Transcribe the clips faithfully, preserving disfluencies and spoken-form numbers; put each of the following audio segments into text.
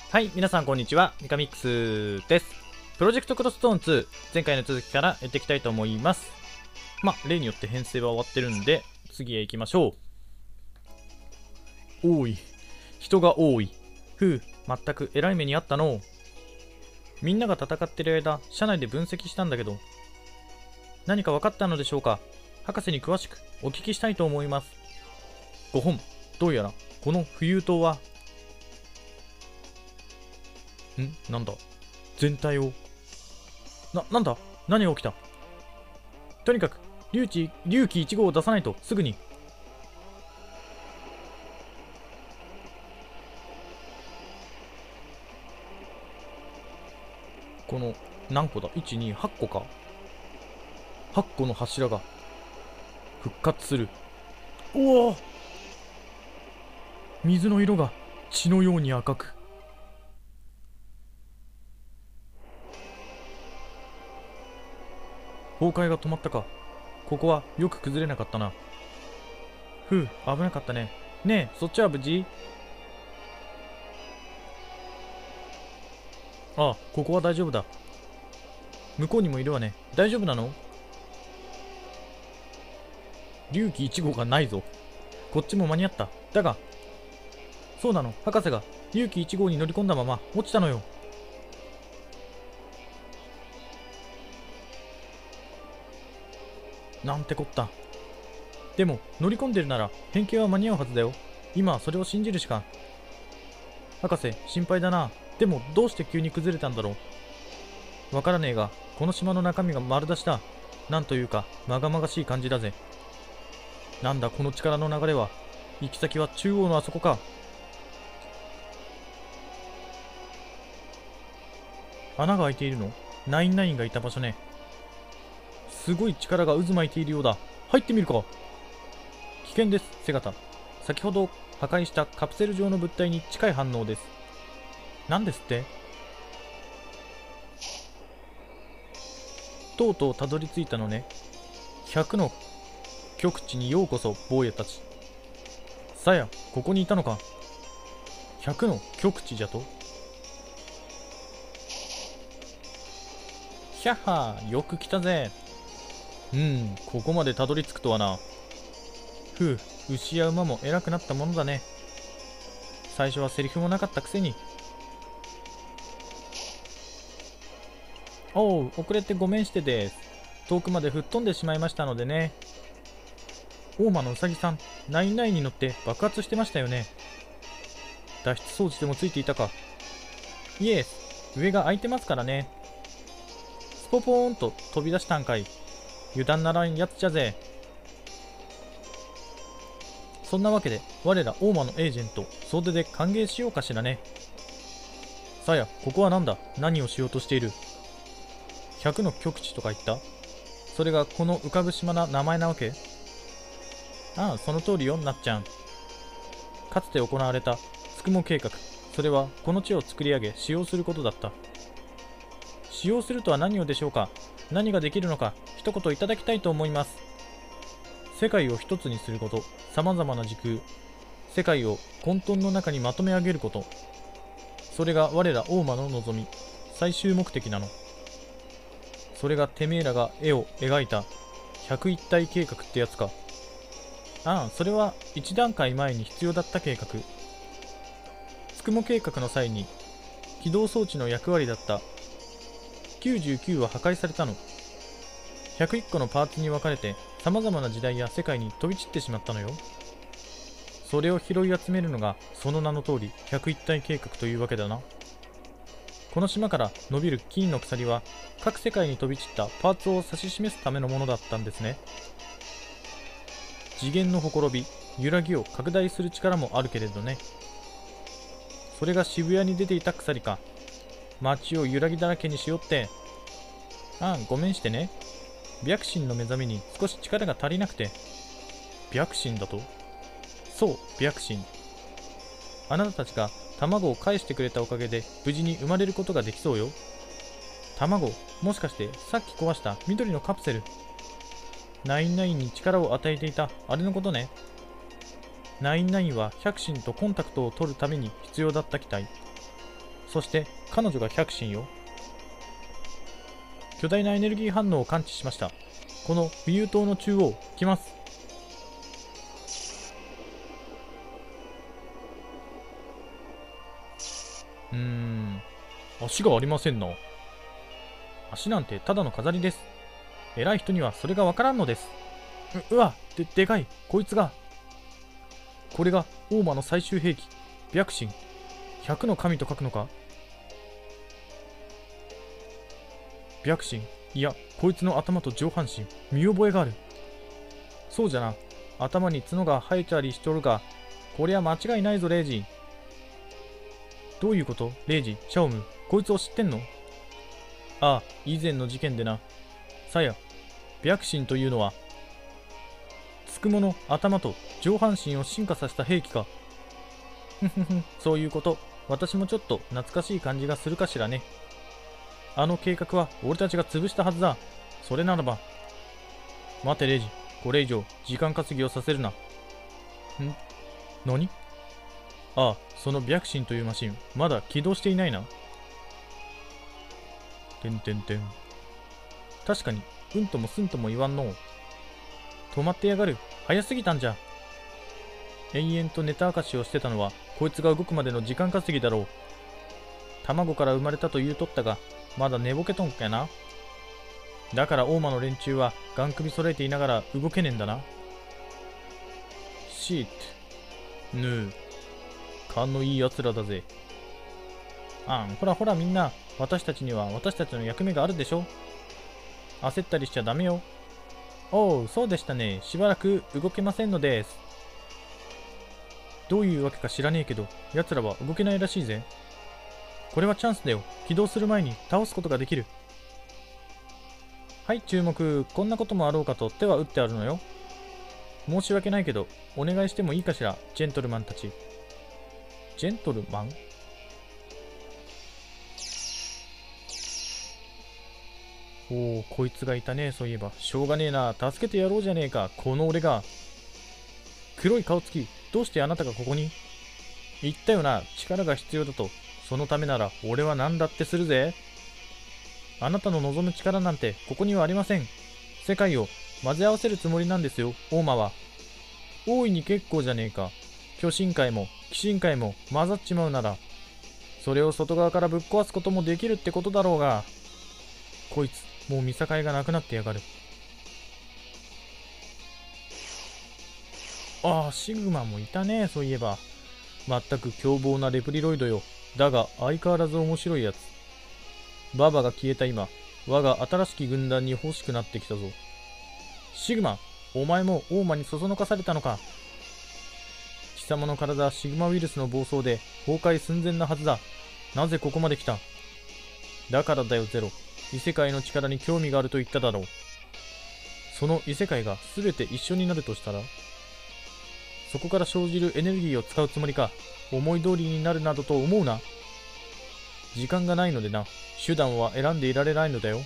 はい、皆さんこんにちは。ミカミックスです。プロジェクトクロストーンツー、前回の続きからやっていきたいと思います。まあ、例によって編成は終わってるんで、次へ行きましょう。多い。人が多い。ふう、全く偉い目にあったの。みんなが戦ってる間、社内で分析したんだけど、何か分かったのでしょうか。博士に詳しくお聞きしたいと思います。ご本、どうやらこの浮遊島は、んなんだ全体を。な、なんだ何が起きた。とにかく、龍気、龍気いち号を出さないと、すぐに。この、何個だ ?いち、に、はち個か。はち個の柱が、復活する。おお、水の色が血のように赤く。崩壊が止まったか。ここはよく崩れなかったな。ふう、危なかったね。ねえ、そっちは無事？ああ、ここは大丈夫だ。向こうにもいるわね。大丈夫なの？龍気いち号がないぞ。こっちも間に合った。だが、そうなの、博士が龍気いち号に乗り込んだまま落ちたのよ。なんてこった。でも乗り込んでるなら変形は間に合うはずだよ。今はそれを信じるしか。博士、心配だな。でもどうして急に崩れたんだろう。わからねえが、この島の中身が丸出しだ。なんというかまがまがしい感じだぜ。なんだこの力の流れは。行き先は中央のあそこか。穴が開いているの？ナインナインがいた場所ね。すごい力が渦巻いているようだ。入ってみるか。危険です、セガタ。先ほど破壊したカプセル状の物体に近い反応です。何ですって？とうとうたどり着いたのね。ひゃくの極地にようこそ、坊やたち。さや、ここにいたのか。ひゃくの極地じゃと？ひゃっはー、よく来たぜ。うん、ここまでたどり着くとはな。ふう、牛や馬も偉くなったものだね。最初はセリフもなかったくせに。おう、遅れてごめんしてです。遠くまで吹っ飛んでしまいましたのでね。大間のうさぎさん、ナインナインに乗って爆発してましたよね。脱出装置でもついていたか。イエス、上が開いてますからね。スポポーンと飛び出したんかい。油断ならんやつじゃぜ。そんなわけで我ら大間のエージェント総出で歓迎しようかしらね。さや、ここはなんだ。何をしようとしている。ひゃくの極地とか言った。それがこの浮かぶ島な名前なわけ。ああ、その通りよ、なっちゃん。かつて行われたつくも計画、それはこの地を作り上げ使用することだった。使用するとは何をでしょうか。何ができるのか一言いただきたいと思います。世界を一つにすること、さまざまな時空、世界を混沌の中にまとめ上げること、それが我ら大間の望み、最終目的なの。それがてめえらが絵を描いた百一体計画ってやつか。ああ、それは一段階前に必要だった計画。つくも計画の際に起動装置の役割だったきゅうじゅうきゅうは破壊されたの。ひゃくいっこのパーツに分かれて様々な時代や世界に飛び散ってしまったのよ。それを拾い集めるのがその名の通り百一体計画というわけだな。この島から伸びる金の鎖は各世界に飛び散ったパーツを指し示すためのものだったんですね。次元のほころび、揺らぎを拡大する力もあるけれどね。それが渋谷に出ていた鎖か。街を揺らぎだらけにしよって。ああ、ごめんしてね。白神の目覚めに少し力が足りなくて。白神だと？そう、白神。あなたたちが卵を返してくれたおかげで無事に生まれることができそうよ。卵、もしかしてさっき壊した緑のカプセル。ナインナインに力を与えていたあれのことね。ナインナインは百神とコンタクトを取るために必要だった機体。 そして彼女が百神よ。巨大なエネルギー反応を感知しました。この浮遊塔の中央、来ます。うーん、足がありませんな。足なんてただの飾りです。偉い人にはそれがわからんのです。う、うわ、で、でかい、こいつが。これが大魔の最終兵器、白神。百の神と書くのか。白神、いや、こいつの頭と上半身、見覚えがある。そうじゃな、頭に角が生えたりしとるが、こりゃ間違いないぞ、レイジ。どういうこと、レイジ、シャオム、こいつを知ってんの。ああ、以前の事件でな。さや、白神というのは、つくもの頭と上半身を進化させた兵器か。ふんふんふん、そういうこと。私もちょっと懐かしい感じがするかしらね。あの計画は俺たちが潰したはずだ。それならば。待てレイジ、これ以上時間稼ぎをさせるな。ん？何？ああ、その白神というマシン、まだ起動していないな。てんてんてん。確かに、うんともすんとも言わんのう。止まってやがる。早すぎたんじゃ。延々とネタ明かしをしてたのは、こいつが動くまでの時間稼ぎだろう。卵から生まれたと言うとったが、まだ寝ぼけとんかやな。だから大間の連中は、ガン首揃えていながら動けねえんだな。シート。ぬー。勘のいい奴らだぜ。あん、ほらほらみんな、私たちには私たちの役目があるでしょ。焦ったりしちゃダメよ。おう、そうでしたね。しばらく動けませんのです。どういうわけか知らねえけど、奴らは動けないらしいぜ。これはチャンスだよ。起動する前に倒すことができる。はい、注目。こんなこともあろうかと手は打ってあるのよ。申し訳ないけど、お願いしてもいいかしら、ジェントルマンたち。ジェントルマン？おお、こいつがいたね。そういえば。しょうがねえな。助けてやろうじゃねえか。この俺が。黒い顔つき、どうしてあなたがここに？言ったよな。力が必要だと。そのためなら俺は何だってするぜ。あなたの望む力なんてここにはありません。世界を混ぜ合わせるつもりなんですよ、大間は。大いに結構じゃねえか。巨神界も鬼神界も混ざっちまうなら、それを外側からぶっ壊すこともできるってことだろうが。こいつ、もう見境がなくなってやがる。ああ、シグマもいたね、そういえば。まったく凶暴なレプリロイドよ。だが、相変わらず面白いやつ。ババが消えた今、我が新しき軍団に欲しくなってきたぞ。シグマ、お前も大間にそそのかされたのか。貴様の体、シグマウイルスの暴走で崩壊寸前なはずだ。なぜここまで来た？だからだよ、ゼロ。異世界の力に興味があると言っただろう。その異世界が全て一緒になるとしたら、そこから生じるエネルギーを使うつもりか。思い通りになるなどと思うな。時間がないのでな。手段は選んでいられないのだよ。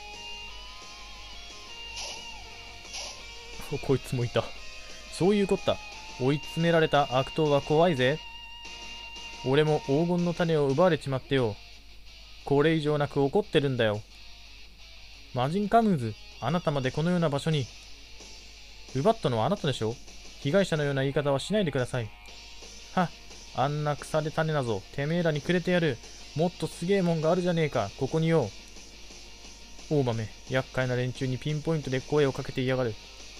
こいつもいた。そういうこった。追い詰められた悪党は怖いぜ。俺も黄金の種を奪われちまってよ。これ以上なく怒ってるんだよ。マジンカムーズ、あなたまでこのような場所に。奪ったのはあなたでしょ。被害者のような言い方はしないでください。はっ、あんな腐れ種なぞ、てめえらにくれてやる。もっとすげえもんがあるじゃねえか、ここによ。大豆、厄介な連中にピンポイントで声をかけていやがる。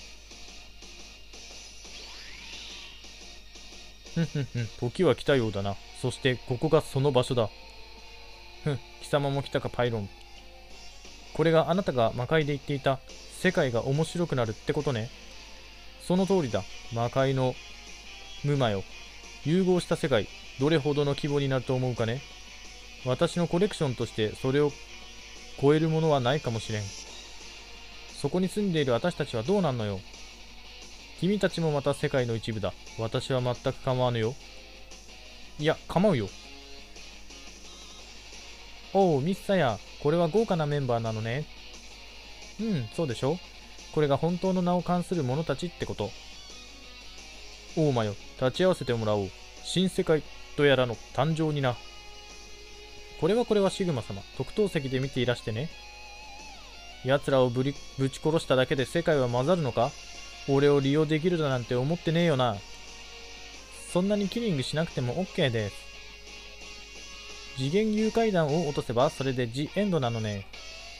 ふんふんふん、時は来たようだな。そしてここがその場所だ。ふん、貴様も来たか、パイロン。これがあなたが魔界で言っていた世界が面白くなるってことね。その通りだ。魔界の無魔よ。融合した世界、どれほどの規模になると思うかね。私のコレクションとしてそれを超えるものはないかもしれん。そこに住んでいる私たちはどうなんのよ。君たちもまた世界の一部だ。私は全く構わぬよ。いや、構うよ。おう、ミスサヤ、これは豪華なメンバーなのね。うん、そうでしょ。これが本当の名を冠する者たちってこと。大間よ、立ち会わせてもらおう。新世界とやらの誕生にな。 これはこれはシグマ様、特等席で見ていらしてね。奴らをぶりぶち殺しただけで世界は混ざるのか？俺を利用できるだなんて思ってねえよな。そんなにキリングしなくても オーケー です。次元誘拐弾を落とせばそれでジエンドなのね。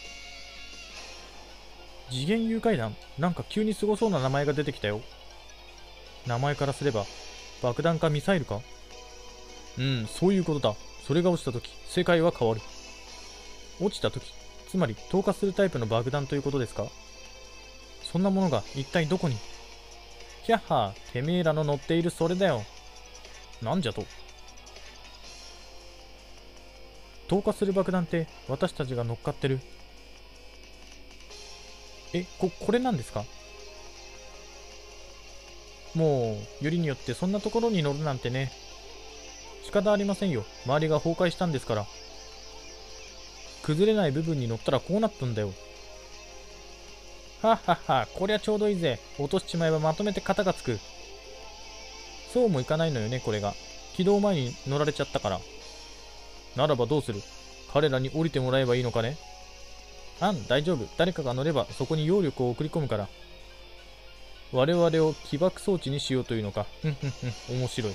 次元誘拐弾、なんか急にすごそうな名前が出てきたよ。名前からすれば爆弾かミサイルか？うん、そういうことだ。それが落ちたとき世界は変わる。落ちたとき、つまり投下するタイプの爆弾ということですか？そんなものが一体どこに？ひゃっはー、てめえらの乗っているそれだよ。なんじゃと？投下する爆弾って私たちが乗っかってる。え、こ、これなんですか？もう、よりによってそんなところに乗るなんてね。仕方ありませんよ。周りが崩壊したんですから。崩れない部分に乗ったらこうなったんだよ。はっはっは、こりゃちょうどいいぜ。落としちまえばまとめて肩がつく。そうもいかないのよね、これが。起動前に乗られちゃったから。ならばどうする？彼らに降りてもらえばいいのかね？あん、大丈夫。誰かが乗ればそこに揚力を送り込むから。我々を起爆装置にしようというのか。ふんふんふん、面白い。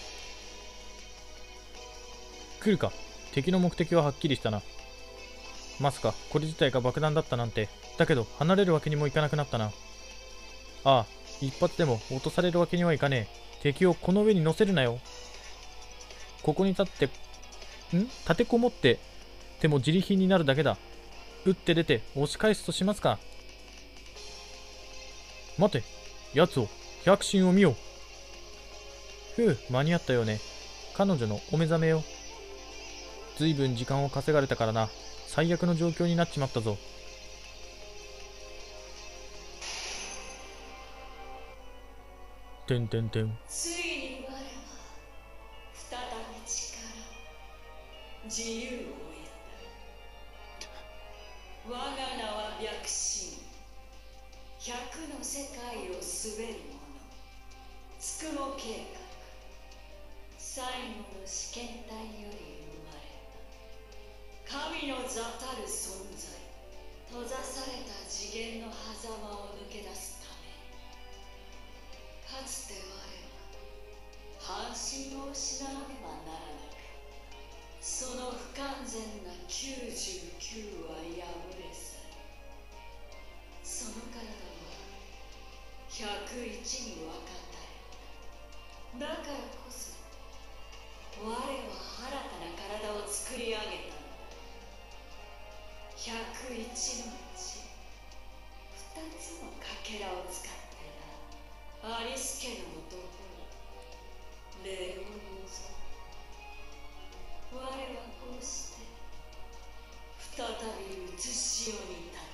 来るか。敵の目的ははっきりしたな。まさか、これ自体が爆弾だったなんて。だけど、離れるわけにもいかなくなったな。ああ、一発でも落とされるわけにはいかねえ。敵をこの上に乗せるなよ。ここに立って、ん立てこもって、ても自利品になるだけだ。撃って出て押し返すとしますか。待て、奴を、百神を見よ。ふう、間に合ったよね。彼女のお目覚めよ。ずいぶん時間を稼がれたからな。最悪の状況になっちまったぞ。てんてんてん。 ついに我は再び力、自由を得た。我が名は白神。百の世界を滑る者、つくも計画。最後の試験体より生まれた神の座たる存在。閉ざされた次元の狭間を抜け出すため、かつて我は半身を失わねばならなく、その不完全なきゅうじゅうきゅうは破れ去り、その体はひゃくいちに分かたれ。だからこそ我は新たな体を作り上げたのだ。ひゃくいちのうちふたつのかけらを使ってな。アリス家の男レオノゾ。我はこうして再びうつし世に立った。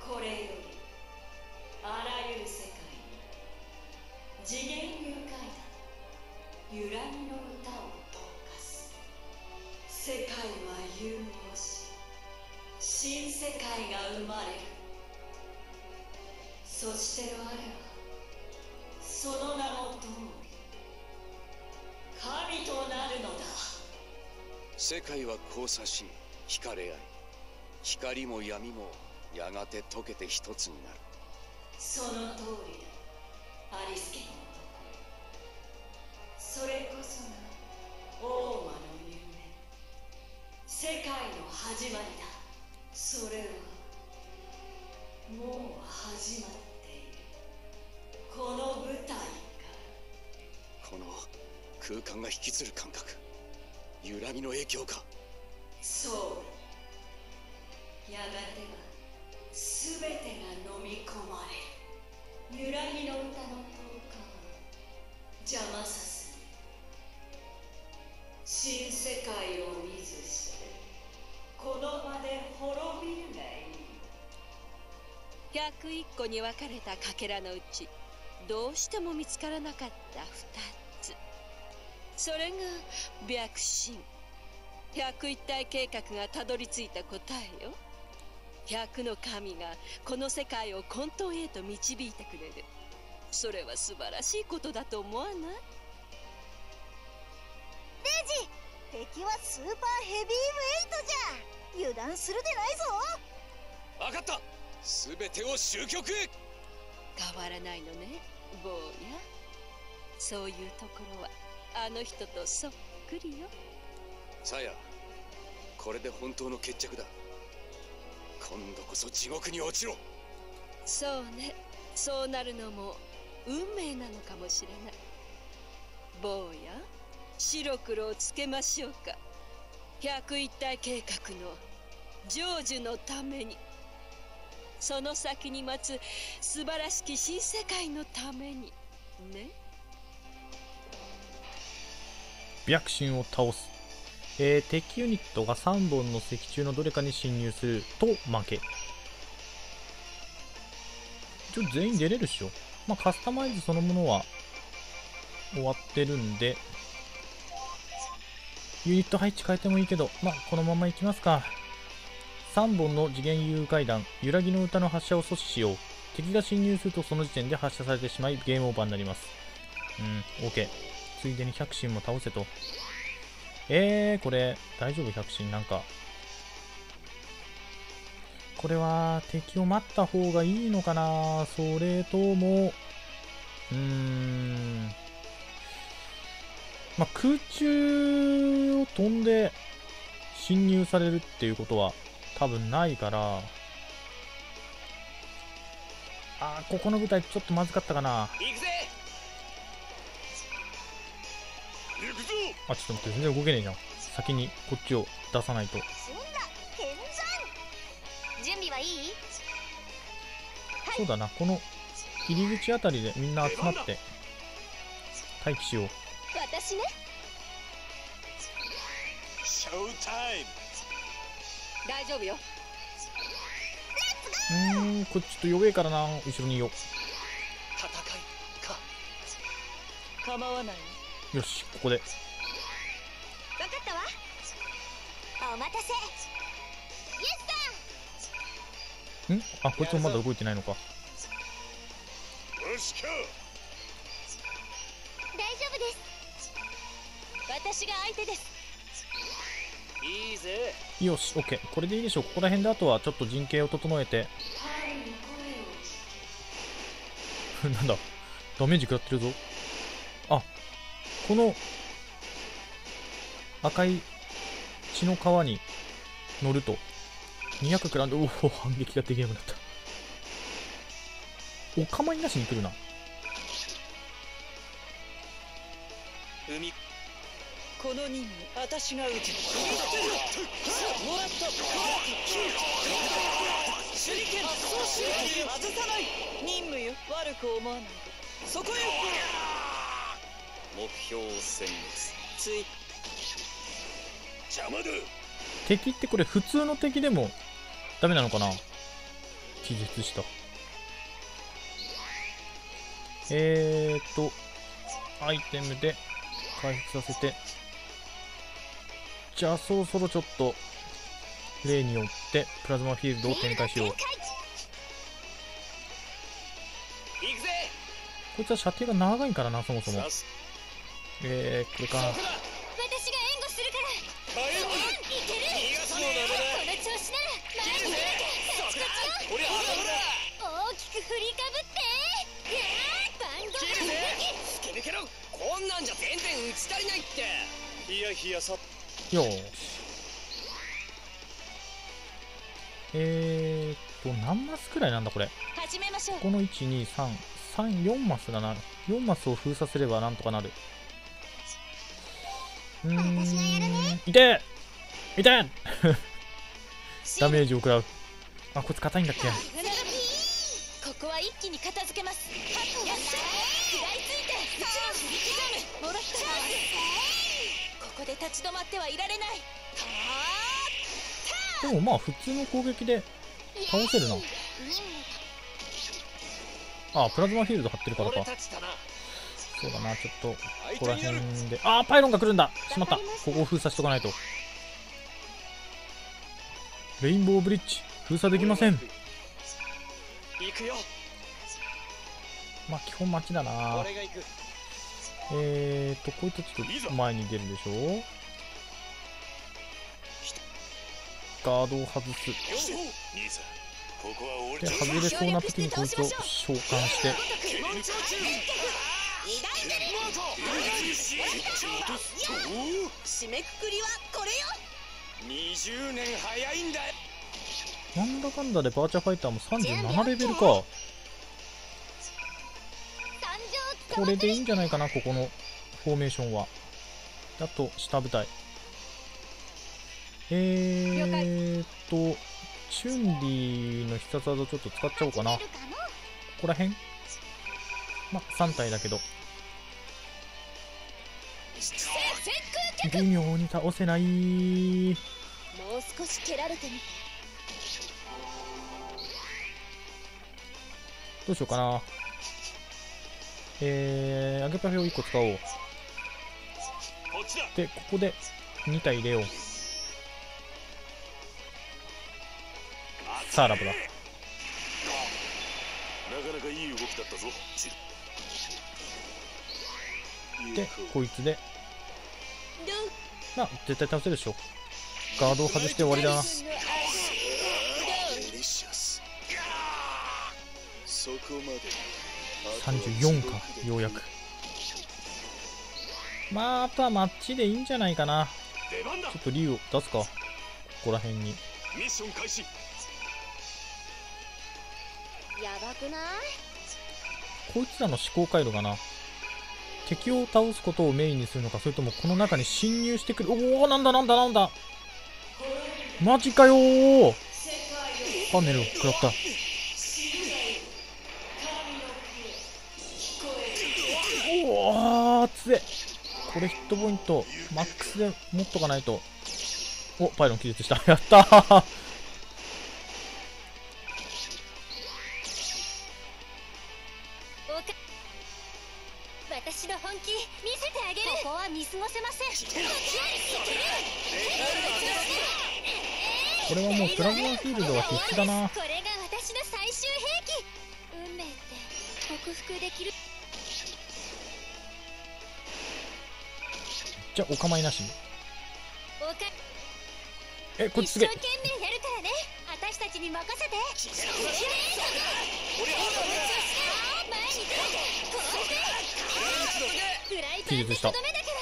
これよりあらゆる世界に次元誘拐弾揺らぎの歌を投下す。世界は融合し新世界が生まれる。そして我はその名の通り神となるのだ。 世界は交差し惹かれ合い、光も闇もやがて溶けて一つになる。 その通りだ、アリス家の男。それこそが王魔の夢、世界の始まりだ。それはもう始まっている。この舞台が、 この空間が引きつる感覚、揺らぎの影響か。 そうやがては全てが飲み込まれる。揺らぎの歌の投下は邪魔させる。新世界を見ずしてこの場で滅びるがいい。 ひゃくいっこに分かれたかけらのうちどうしても見つからなかったふたつ、それが白神百一体計画がたどり着いた答えよ。百の神がこの世界を混沌へと導いてくれる。それは素晴らしいことだと思わない？ レジ、 敵はスーパーヘビーウェイトじゃ。油断するでないぞ。 分かった。全てを終局へ。 変わらないのね、坊や。そういうところはあの人とそっくりよ。 さや、これで本当の決着だ。今度こそ地獄に落ちろ。 そうね、そうなるのも運命なのかもしれない。坊や、白黒をつけましょうか。百一体計画の成就のために、その先に待つ素晴らしき新世界のためにね。 白神を倒す。えー、敵ユニットがさんぼんの石柱のどれかに侵入すると負け。一応全員出れるっしょ。まあカスタマイズそのものは終わってるんで、ユニット配置変えてもいいけど、まあこのままいきますか。さんぼんの次元遊階段、揺らぎの歌の発射を阻止しよう。敵が侵入するとその時点で発射されてしまいゲームオーバーになります。うん、OK。ついでに百神も倒せと。えー、これ大丈夫？百神なんかこれは敵を待った方がいいのかな。それともうーんまあ、空中を飛んで侵入されるっていうことは多分ないから、あーここの舞台ちょっとまずかったかな。 行くぜ。行くぞ。 あ、ちょっと待って、全然動けねえじゃん。先にこっちを出さないと。 そんな剣山。準備はいい？ そうだな、この入り口あたりでみんな集まって待機しよう。 私ね。 ショータイム。 大丈夫よ。 うーん、こっちょっと弱えからな、後ろにいよ戦いか。 構わない。 う。よし、ここで。 わかったわ。お待たせ。イエスんあ、こいつもまだ動いてないのか。 よしか。 大丈夫です。私が相手です。 いいぜ。 よし、オッケー。これでいいでしょう。ここら辺であとはちょっと陣形を整えて。なんだ、ダメージ食らってるぞ。あ、この赤い血の川に乗るとにひゃく食らんで、おお、反撃ができなくなった。お構いなしに来るな。 海この任務私が受ける。もらった。手裏剣発送手裏剣外さない。任務よ、悪く思わないで。そこへ。目標を殲滅。つい邪魔だ。 敵ってこれ普通の敵でもダメなのかな。気絶した。えーっとアイテムで回復させて、じゃあそろそろちょっと例によってプラズマフィールドを展開しよう。 行くぜ。 こいつは射程が長いからな、そもそも。えー、これか。 私が援護するから。いける。この調子なら前に出てカチカチよ。大きく振りかぶって。バンド突き抜けろ。こんなんじゃ全然打ち足りないって。 ヒヤヒヤさ。 よーし。えーっと何マスくらいなんだこれ。 始めましょう。 このいちにさんさんよんマスだな。よんマスを封鎖すればなんとかなる。うーん、 私がやるね。 痛え痛えダメージを食らう。あ、こいつ硬いんだっけ。 ここは一気に片付けます。よっしゃ。食らいついて。うちの振り刻む。もらった。ここで立ち止まってはいられない。 でもまあ普通の攻撃で倒せるな。あ、プラズマフィールド張ってるからか。そうだな、ちょっとここら辺で。あー、パイロンが来るんだ。しまった。ここを封鎖しとかないと。レインボーブリッジ封鎖できません。 行くよ。 まあ基本待ちだな。 俺が行く。 えーとこいつちょっと前に出るでしょ。 ガードを外す。で外れそうな時にこいつを召喚して締めくくりはこれよ。にじゅうねん早いんだよ。 なんだかんだでバーチャファイターもさんじゅうななレベルか。これでいいんじゃないかな、ここのフォーメーションは。あと下部隊、えーっとチュンリーの必殺技ちょっと使っちゃおうかな。ここら辺まあさん体だけど微妙に倒せない。 もう少し蹴られてみ。 どうしようかな。えー、揚げパフェをいっこ使おう。でここでに体入れよう。さあラブだ。 なかなかいい動きだったぞ。 でこいつでまあ絶対倒せるでしょ。ガードを外して終わりだな。さんじゅうよんか、ようやく。まああとはマッチでいいんじゃないかな。ちょっと竜を出すか、ここら辺に。 ミッション開始。 やばくない？ こいつらの思考回路がな、敵を倒すことをメインにするのか、それともこの中に侵入してくる。おお、なんだなんだなんだ、マジかよー。パネル食らった。おおつえ。これヒットポイントマックスで持っとかないと。お、パイロン気絶した。やったー。 私の本気見せてあげる。ここは見過ごせません。 これはもうプラズマフィールドは必須だな。 これが私の最終兵器。運命って克服できる。 じゃあお構いなしに。 おかえ、こっちすげえ。 一生懸命やるからね。私たちに任せて。前に出てこうしてフライパンでとどめだから。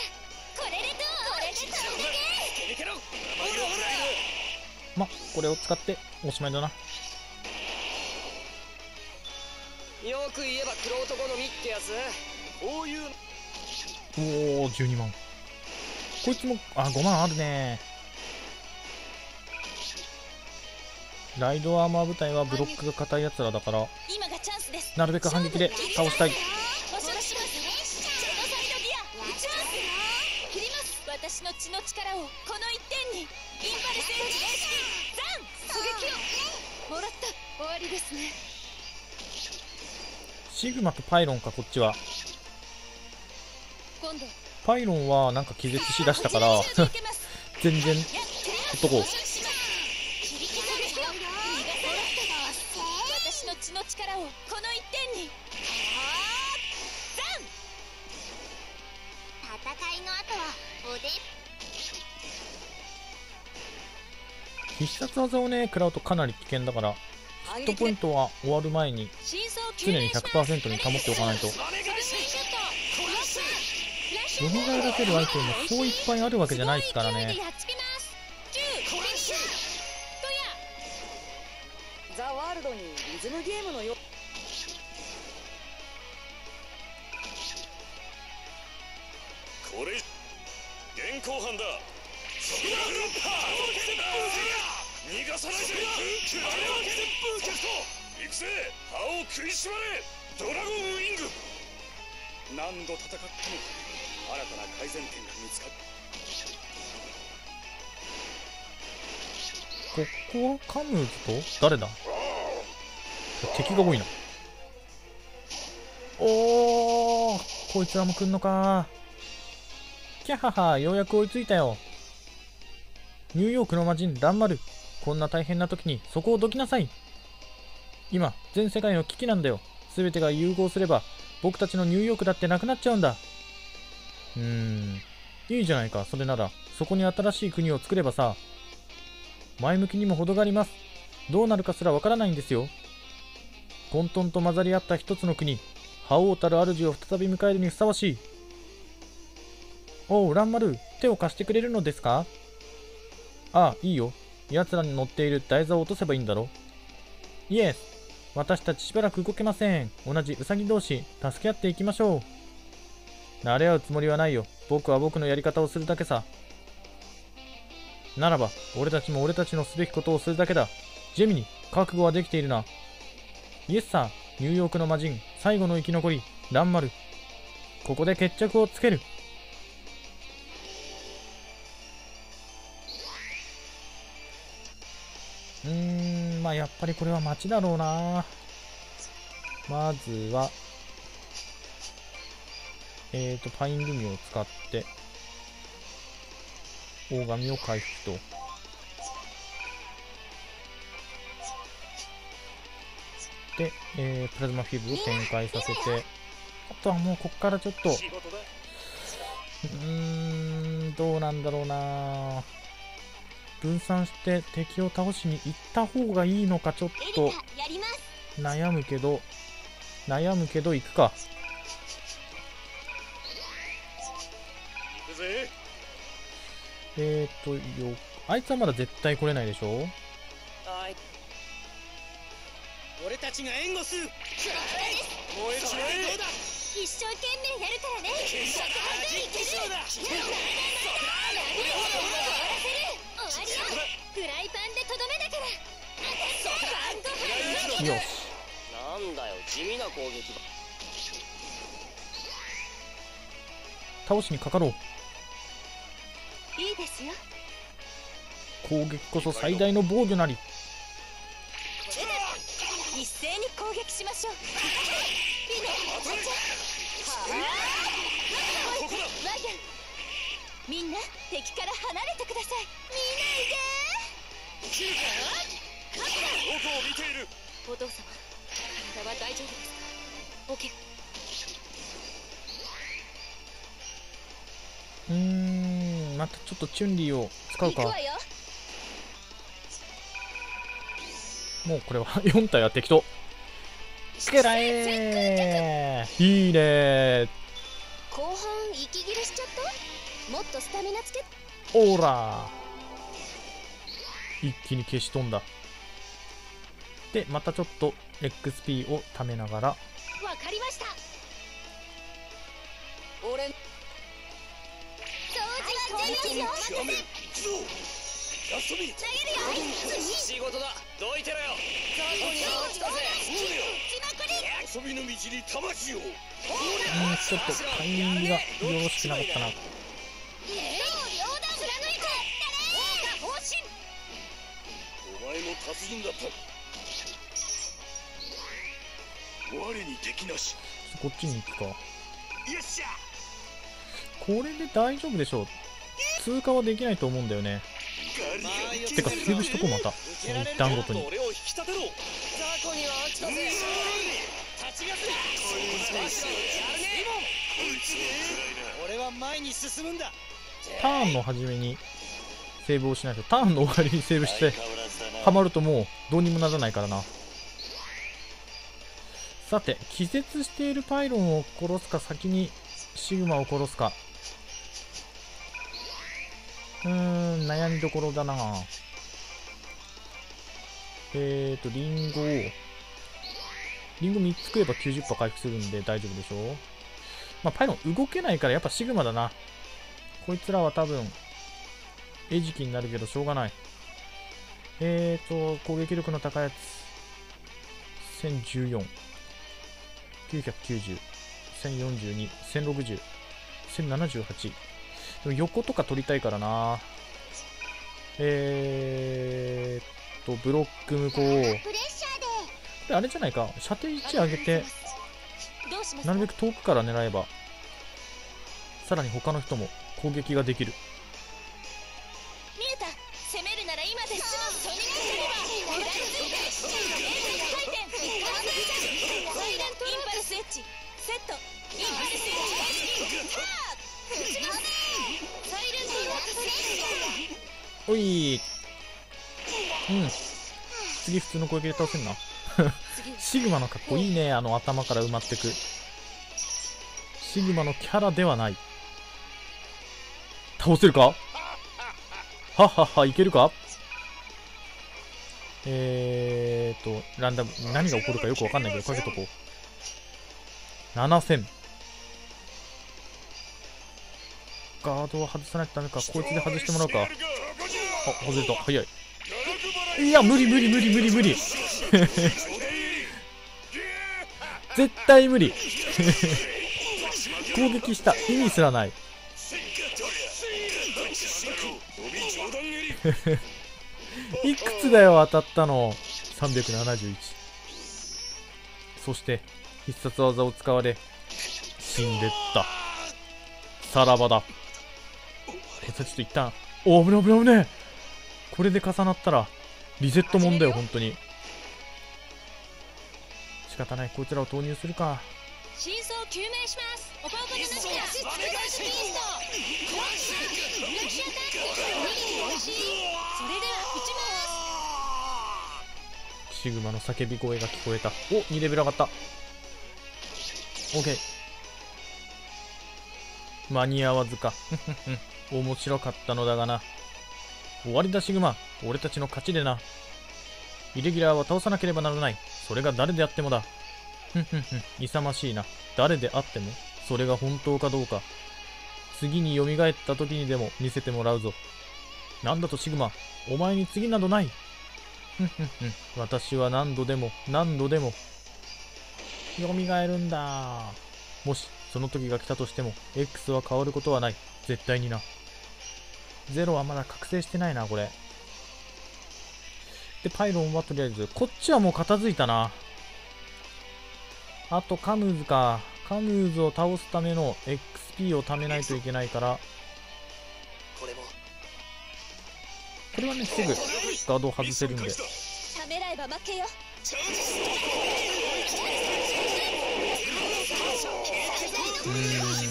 これでどう？これで飛んでけ。 ま、これを使っておしまいだな。 よく言えば黒男のみってやつ。こういうおお、じゅうにまん。こいつもあごまんあるね。ライドアーマー部隊はブロックが硬いやつらだから、 今がチャンスです。 なるべく反撃で倒したい。 私の血の力をこの一点に。インパルスエンジンザン狙撃をもらった。終わりですね。 シグマとパイロンか。こっちは今度パイロンはなんか気絶しだしたから全然ほっとこう。 私の血の力をこの一点に。ザン。戦いの後はおで。 必殺技をね食らうとかなり危険だから、ヒットポイントは終わる前に常に ひゃくパーセント に保っておかないと。蘇らせるアイテムもそういっぱいあるわけじゃないですからね。 ザ・ワールドにリズムゲームのよ。 これ現行犯だ。逃がさないぜ。行くぜ。歯を食いしばれ。ドラゴンウィング。何度戦っても新たな改善点が見つかる。 ここはカムーズと誰だ。敵が多いな。おー、こいつらも来んのか。キャハハ、ようやく追いついたよ。ニューヨークの魔人ランマル、こんな大変な時にそこをどきなさい。今全世界の危機なんだよ。全てが融合すれば僕たちのニューヨークだってなくなっちゃうんだ。うーん、いいじゃないか。それならそこに新しい国を作ればさ。 前向きにも程があります。どうなるかすらわからないんですよ。混沌と混ざり合った一つの国、覇王たる主を再び迎えるにふさわしい。おう、蘭丸、手を貸してくれるのですか？ああ、いいよ。奴らに乗っている台座を落とせばいいんだろ。イエス。私たちしばらく動けません。同じウサギ同士、助け合っていきましょう。慣れ合うつもりはないよ。僕は僕のやり方をするだけさ。ならば、俺たちも俺たちのすべきことをするだけだ。ジェミニ、覚悟はできているな。イエスさ、ニューヨークの魔人、最後の生き残り、蘭丸。ここで決着をつける。うーん、まあやっぱりこれは街だろうな。まずは、えーと、パイングミを使って、大神を回復と。で、えー、プラズマフィブを展開させて、あとはもうこっからちょっと、うーん、どうなんだろうな。分散して敵を倒しに行った方がいいのかちょっと悩むけど、悩むけど行くか。えーと、よ、あいつはまだ絶対来れないでしょ。 はい。俺たちが援護する。燃えちまえ。 一生懸命やるからね。そこまでいける。終わりよ。フライパンでとどめだから。 よし。 なんだよ、地味な攻撃だ。 倒しにかかろう。 いいですよ。 攻撃こそ最大の防御なり。 一斉に攻撃しましょう。みんな敵から離れてください。見ないで。 どこを見ている。 お父様、体は大丈夫ですか？おけ。 うーん、またちょっとチュンリーを使うか。もうこれはよん体は適当。くらえー、いいねー。 後半息切れしちゃった？もっとスタミナつけ。 オーラー、一気に消し飛んだ。でまたちょっと エックスピー を貯めながら。わかりました。 俺掃除は全部よ。 極める。ラストビート。 投げるよ。 仕事だ。どいてろよ。雑魚に落ちたぜ。 遊びの道に魂を。 うん、ちょっとタイミングがよろしくなかったな。 お前も達人だった。我に敵なし。 こっちに行くか。 よっしゃ。 これで大丈夫でしょう。通過はできないと思うんだよね。てかセーブしとこう。またその一旦ごとに。 俺を引き立てろ。雑魚には飽きたぜ。立ちがす俺は前に進むんだ。 ターンの初めにセーブをしないと、ターンの終わりにセーブしてハマるともうどうにもならないからな。さて、気絶しているパイロンを殺すか先にシグマを殺すか。うーん、悩みどころだな。えーとリンゴをリンゴみっつ食えば きゅうじゅっパーセント 回復するんで大丈夫でしょ。まあパイロン動けないからやっぱシグマだな。こいつらは多分餌食になるけどしょうがない。えーと攻撃力の高いやつせんじゅうよん、きゅうひゃくきゅうじゅう、せんよんじゅうに、せんろくじゅう、せんななじゅうはち。でも横とか取りたいからな。えーとブロック無効。これあれじゃないか、射程いち上げてなるべく遠くから狙えばさらに他の人も攻撃ができる。 見えた。攻めるなら今です。それがインパルスエッジセット。インパルスエッジサイレント。 おい、 うん次普通の攻撃で倒せんなシグマの格好いいね。あの頭から埋まってくシグマのキャラではない。倒せるか。はっはっは、いけるか。えーとランダム何が起こるかよくわかんないけどかけとこう。ななせん。ガードは外さないとダメか。こいつで外してもらうか。あ、外れた。早い。いや無理無理無理無理無理絶対無理攻撃した意味すらないいくつだよ当たったの。さんびゃくななじゅういち。そして必殺技を使われ死んでった。さらばだ。こいつはちょっと一旦お危ね危ね危ね。これで重なったらリセットもんだよ本当に。仕方ない。こいつらを投入するか。 真相を究明します。おパオパのなしでアシストクラッシュビーストクラッシュ抜きアタックに押しそれでは撃ちます。 シグマの叫び声が聞こえた。おにレベル上がった。 OK 間に合わずか面白かったのだがな。終わりだシグマ、俺たちの勝ちでな。イレギュラーは倒さなければならない。それが誰であってもだ。ふんふんふん、勇ましいな。誰であってもそれが本当かどうか次に蘇った時にでも見せてもらうぞ。なんだとシグマ、お前に次などない。ふんふんふん、私は何度でも何度でも蘇るんだ。もしその時が来たとしても X は変わることはない。絶対にな。ゼロはまだ覚醒してないなこれで。パイロンはとりあえずこっちはもう片付いたな。あとカムーズか。カムーズを倒すための エックスピー を貯めないといけないから、これはねすぐガードを外せるんで。 ためらえば負けよ。 うーん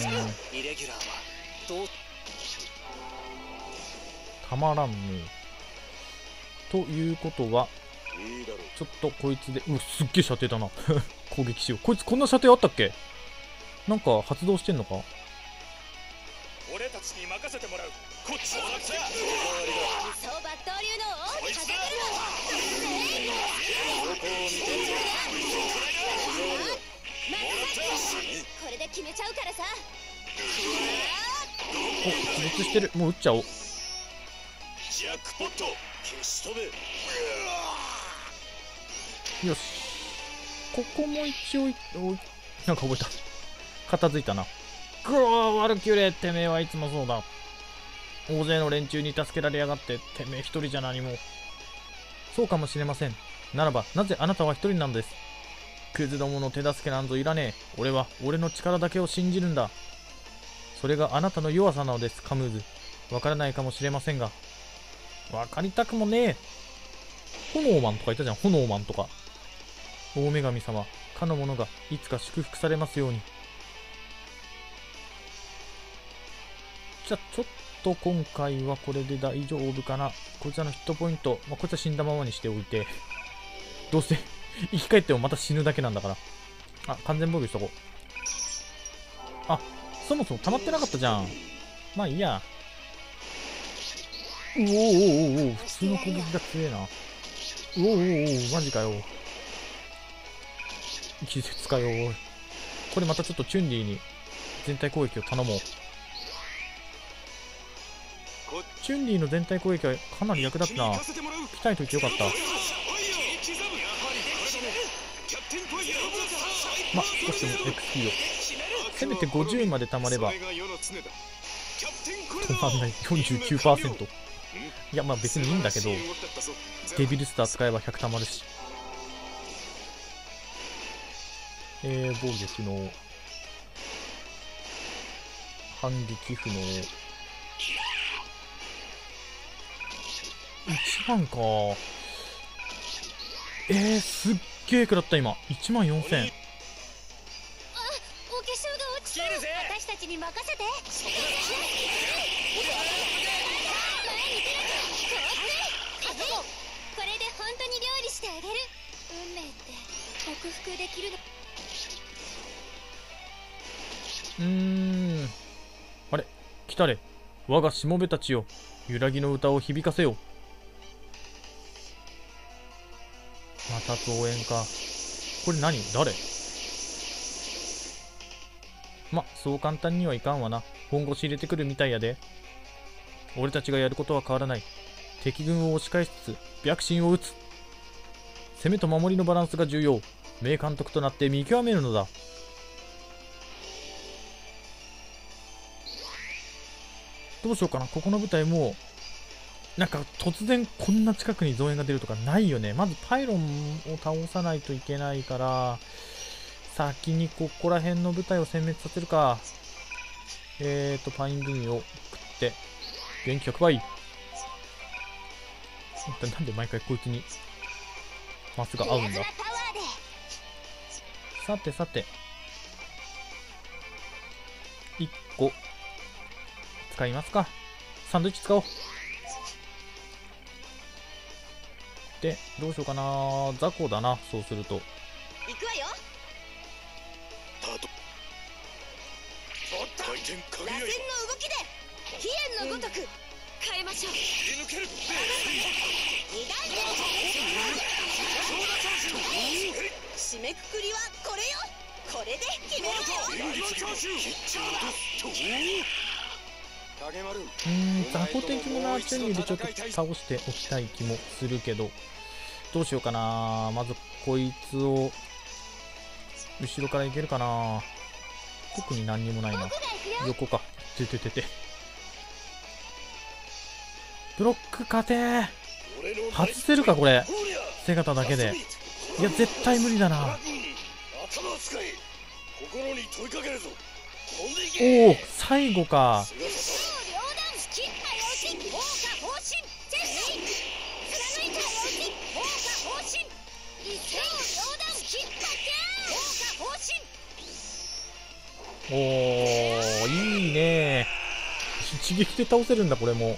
たまらんね。ということはちょっとこいつで、うわすっげえ射程だな攻撃しよう。こいつこんな射程あったっけ。なんか発動してんのか。 俺たちに任せてもらう。こっちはそう抜刀流の王に風これで決めちゃうからさ。 お、気絶してる。もう撃っちゃおう。 ジャックポット消し飛べ。 よし、ここも一応いおいなんか覚えた。片付いたな。くわワルキュレ、てめえはいつもそうだ。大勢の連中に助けられやがって、てめえ一人じゃ何も。そうかもしれません。ならばなぜあなたは一人なんです。クズどもの手助けなんぞいらねえ。俺は俺の力だけを信じるんだ。それがあなたの弱さなのです、カムーズ。わからないかもしれませんが。わかりたくもねえ。炎マンとかいたじゃん。炎マンとか。大女神様、かの者がいつか祝福されますように。じゃあちょっと今回はこれで大丈夫かな。こいつらのヒットポイント、まあ、こいつは死んだままにしておいて、どうせ生き返ってもまた死ぬだけなんだから。あ、完全防御しとこう。あ、そもそも溜まってなかったじゃん。まあいいや。うおーおーおーおー、普通の攻撃が強えな。うおーおーおー、マジかよ。気絶かよ。これまたちょっとチュンリーに全体攻撃を頼もう。チュンリーの全体攻撃はかなり役立つな。鍛えといてよかった。まあ少しでも エックスピー をせめてごじゅうまで貯まれば止まんない。 よんじゅうきゅうパーセント。 いやまあ別にいいんだけど、デビルスター使えばひゃく貯まるし。えー、防御不能、反撃不能、いちまんか。えー、すっげえ食らった今。いちまんよんせん。 あ、お化粧が落ちそう。私たちに任せて。これ服できるの。 うーん。あれ、来たれ。我がしもべたちよ。揺らぎの歌を響かせよ。また増援か。これ何？誰？ま、そう簡単にはいかんわな。本腰入れてくるみたいやで。俺たちがやることは変わらない。敵軍を押し返しつつ、白心を撃つ。攻めと守りのバランスが重要。名監督となって見極めるのだ。どうしようかな。ここの舞台もなんか突然こんな近くに増援が出るとかないよね。まずパイロンを倒さないといけないから、先にここら辺の部隊を殲滅させるか。えーとパイングミを食って元気ひゃくばい。なんで毎回こいつにマスが合うんだ。さてさて、いっこ使いますか。サンドイッチ使おう。で、どうしようかな。雑魚だな、そうすると。 行くわよ。 回転螺旋の動きで飛燕のごとく変えましょう。 切り抜ける。 二段階締めくくりはこれよ。これで決めるわよ。 うーん、雑魚的なチュンリーでちょっと倒しておきたい気もするけど、どうしようかな。まずこいつを後ろからいけるかな。特に何にもないな。横か。てててて。ブロック勝てー。外せるかこれ。背型だけで。いや絶対無理だな。おお、最後か。おー、いいね。一撃で倒せるんだこれも。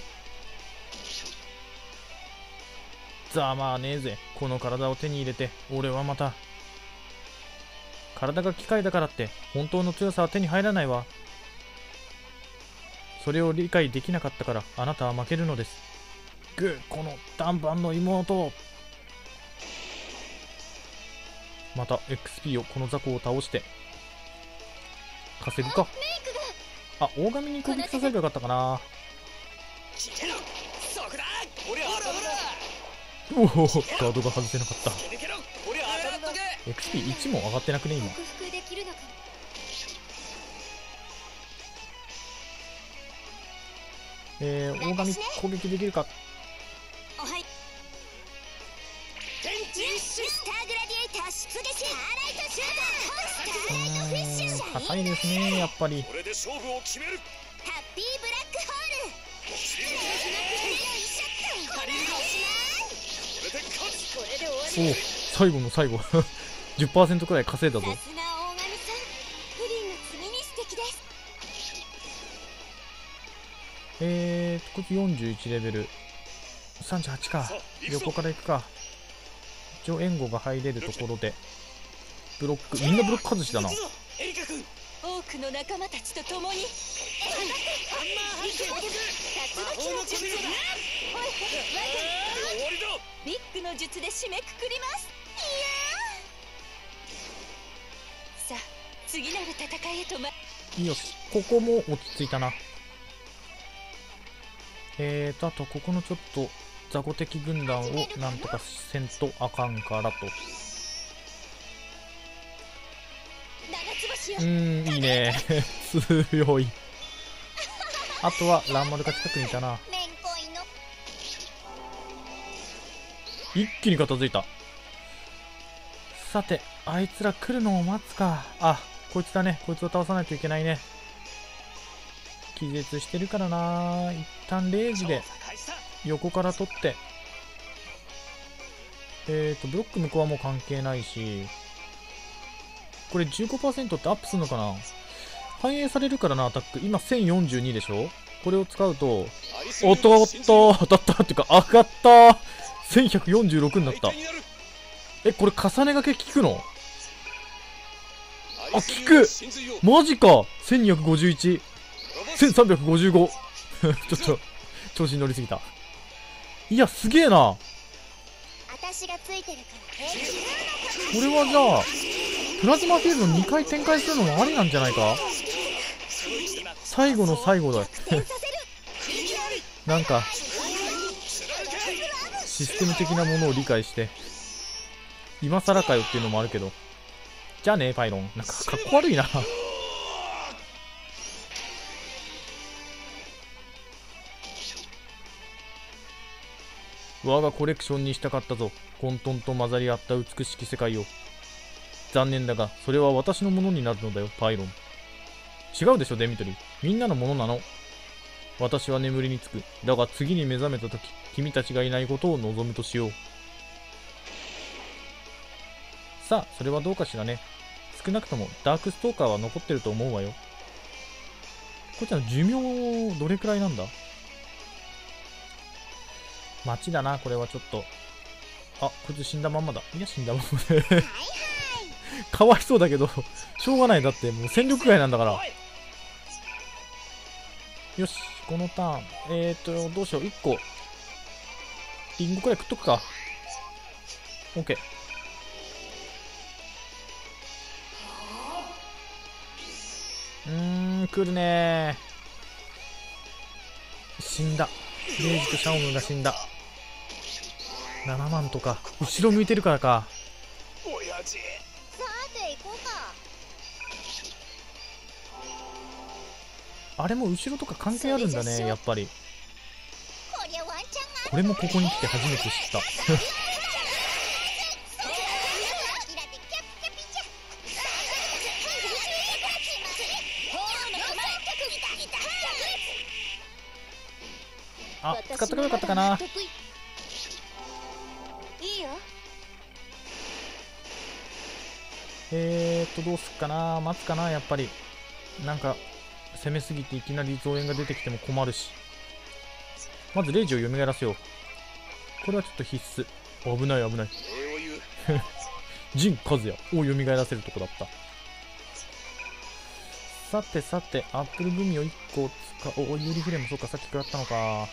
ざまあねえぜ。この体を手に入れて俺はまた。体が機械だからって本当の強さは手に入らないわ。それを理解できなかったからあなたは負けるのです。グー、このダンバンの妹。また エックスピー をこの雑魚を倒して稼ぐか。あ、大神に攻撃させればよかったかな。おお、ガードが外せなかった。 エックスピーいち も上がってなくね今。えー、大神攻撃できるか。うーん、硬いですねやっぱり。 これで勝負を決める。 ハッピーブラックホール。 おお、最後の最後じゅっパーセント くらい稼いだぞ。 さすが大神さん、プリンの次に素敵です。 えーとこいつよんじゅういちレベルさんじゅうはちか。横から行くか。一応援護が入れるところでブロック、みんなブロック外しだな。 多くの仲間たちと共にビッグの術で締めくくります。さあ次なる戦いへとま。 よし、ここも落ち着いたな。えーとあとここのちょっと雑魚的軍団をなんとかせんとあかんからと。うーん、いいね強い。あとはランマルが近くにいたな。一気に片付いた。さてあいつら来るのを待つか。あ、こいつだね。こいつを倒さないといけないね。気絶してるからな。一旦レイジで横から取って、えーとブロック向こうはもう関係ないし、これ じゅうごパーセント ってアップするのかな。反映されるからな。アタック今せんよんじゅうにでしょ。これを使うとおっとおっと当たったっていうか上がった。せんひゃくよんじゅうろくになった。え、これ重ねがけ効くの？ あ、効く。マジか。せんにひゃくごじゅういち、せんさんびゃくごじゅうご。ちょっと調子に乗りすぎた。いや、すげえな。 私がついてるからこれはじゃあプラズマフィールドにかい展開するのもありなんじゃないか。最後の最後だ。なんかシステム的なものを理解して今更かよっていうのもあるけど、じゃあねパイロン、なんかかっこ悪いな。我がコレクションにしたかったぞ、混沌と混ざり合った美しき世界を。残念だがそれは私のものになるのだよパイロン。違うでしょデミトリ、みんなのものなの。私は眠りにつく。だが次に目覚めた時、君たちがいないことを望むとしよう。さあそれはどうかしらね。少なくともダークストーカーは残ってると思うわよ。こいつらの寿命どれくらいなんだ。待ちだなこれはちょっと。あ、こいつ死んだまんまだ。いや死んだまんまでかわいそうだけどしょうがない。だってもう戦力外なんだから。よし、このターンえーとどうしよう。いっこリンゴくらい食っとくか。 OK。 うーん来るねー。死んだ。レイジとシャオムが死んだ。ななまんとか後ろ向いてるからか。 親父、 さて行こうか。 あれも後ろとか関係あるんだねやっぱり。 こりゃワンちゃんがこれもここに来て初めて知ったあ、使っとけばよかったかな。 いいよ。 えーっとどうすっかな。待つかなやっぱり。なんか攻めすぎていきなり増援が出てきても困るし。まずレイジを蘇らせよう。これはちょっと必須。危ない危ないジン・カズヤを蘇らせるとこだった。さてさてアップルグミをいっこ使おう。ユーリフレーム、そうかさっき食らったのか。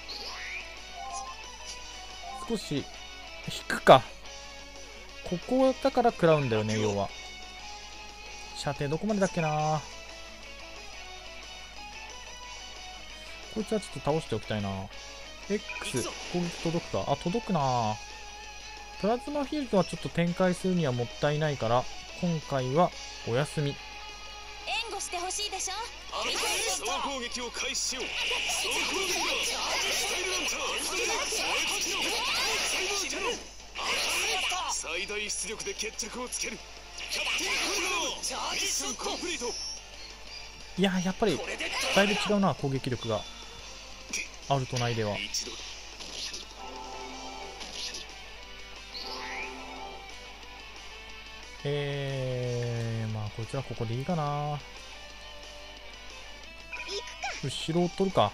少し引くか。ここだから食らうんだよね要は。射程どこまでだっけな。こいつはちょっと倒しておきたいな。 X 攻撃届くか。あ届くな。プラズマフィールドはちょっと展開するにはもったいないから今回はお休み。 援護してほしいでしょ。 総攻撃を開始しよう。総攻撃だ。スタイルランター、最大出力で決着をつける。キャプテンコリドーミッションコンプリート。 いややっぱりだいぶ違うな攻撃力が。アルト内ではえー、まあこいつはここでいいかな。後ろを取るか。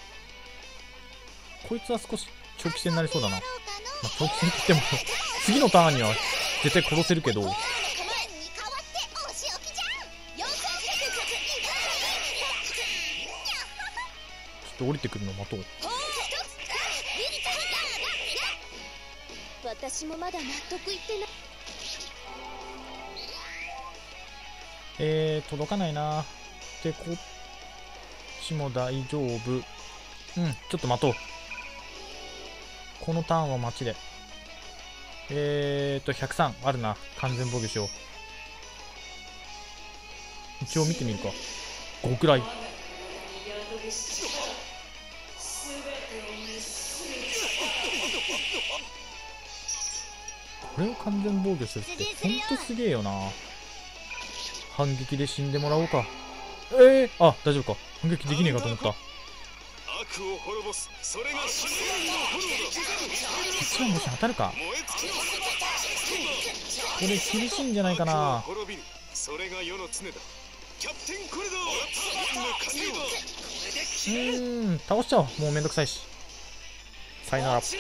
こいつは少し長期戦になりそうだな。まあ、長期戦といっても次のターンには絶対殺せるけど。ちょっと降りてくるの待とう。 私もまだ納得いってない。 えー、届かないな。で、こっちも大丈夫。うん、ちょっと待とう。このターンは待ちで。えーと、ひゃくさんあるな。完全防御しよう。一応見てみるか。ごくらい。これを完全防御するってほんとすげえよな。反撃で死んでもらおうか。えー、あ、大丈夫か。反撃できねえかと思った。こ悪を滅ぼす。それが死の炎だ。 っちはもし当たるか。これ厳しいんじゃないかな。 それが世の常だ。キャプテンコリドー。うーん、倒しちゃおう。もうめんどくさいし。さよなら。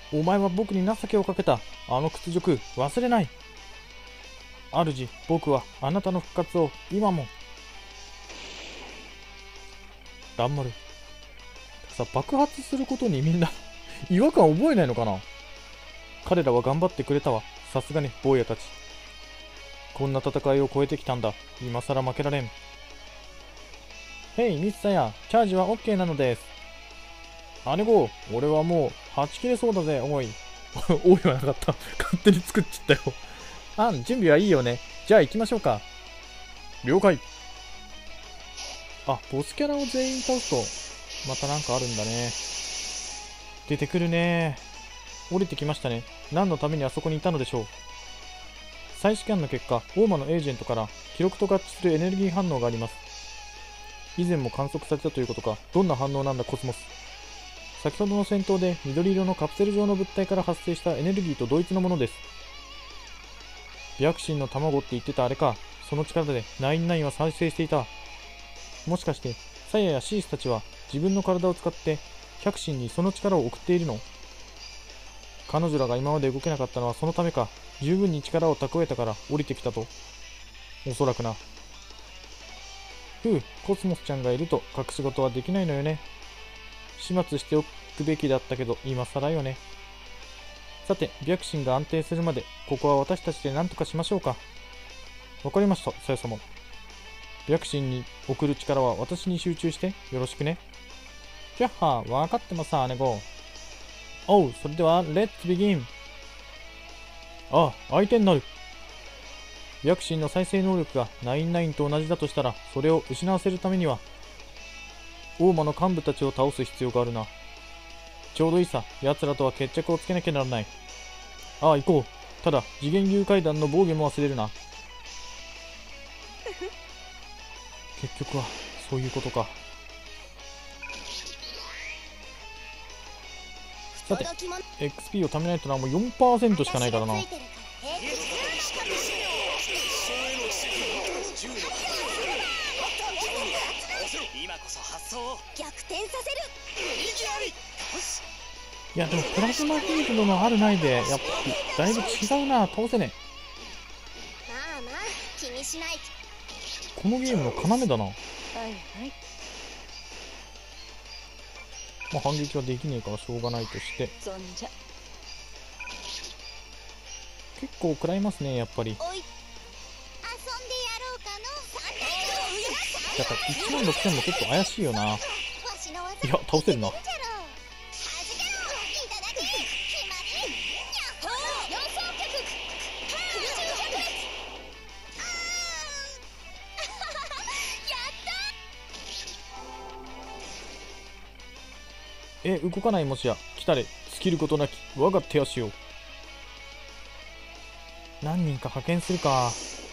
お前は僕に情けをかけた。あの屈辱忘れない。主、僕はあなたの復活を今も。蘭丸さ、爆発することにみんな違和感覚えないのかな。彼らは頑張ってくれたわ。さすがに坊やたち。こんな戦いを超えてきたんだ。今さら負けられん。へいミスサヤ、チャージは OK なのです。姉子、俺はもうはち切れそうだぜ。おいおいはなかった。勝手に作っちゃったよ。あん、準備はいいよね。じゃあ行きましょうか。了解。あ、ボスキャラを全員倒すとまたなんかあるんだね。出てくるね。降りてきましたね。何のためにあそこにいたのでしょう。再スキャンの結果、大魔のエージェントから記録と合致するエネルギー反応があります。以前も観測されたということか。どんな反応なんだコスモス。先ほどの戦闘で緑色のカプセル状の物体から発生したエネルギーと同一のものです。白神の卵って言ってたあれか。その力でナインナインは再生していた。もしかしてサヤやシースたちは自分の体を使って百神にその力を送っているの？彼女らが今まで動けなかったのはそのためか。十分に力を蓄えたから降りてきたと。おそらくな。ふう、コスモスちゃんがいると隠し事はできないのよね。始末しておくべきだったけど今更よね。さて、白神が安定するまでここは私たちで何とかしましょうか。わかりました、さや様。白神に送る力は私に集中してよろしくね。キャッハー、わかってます姉子。おう、それではレッツビギン。ああ、相手になる。白神の再生能力がナインナインと同じだとしたら、それを失わせるためには大魔の幹部たちを倒す必要があるな。ちょうどいいさ。奴らとは決着をつけなきゃならない。ああ、行こう。ただ次元流階段の防御も忘れるな。結局はそういうことか。さて エックスピー を貯めないとな。もう よんパーセント しかないからな。 今こそ発想を逆転させる。 いやでもプラズマフィールドのあるないでやっぱりだいぶ違うな。倒せねえ。 まあまあ気にしない。 このゲームの要だな。 はいはい。 まあ反撃はできねえからしょうがないとして、 そんじゃ結構食らいますねやっぱり。 おい、遊んでやろうかの。 だからいちまんろくせんも結構怪しいよな。いや倒せるな。え、動かないもしや来たれ。尽きることなき我が手足を。何人か派遣するか。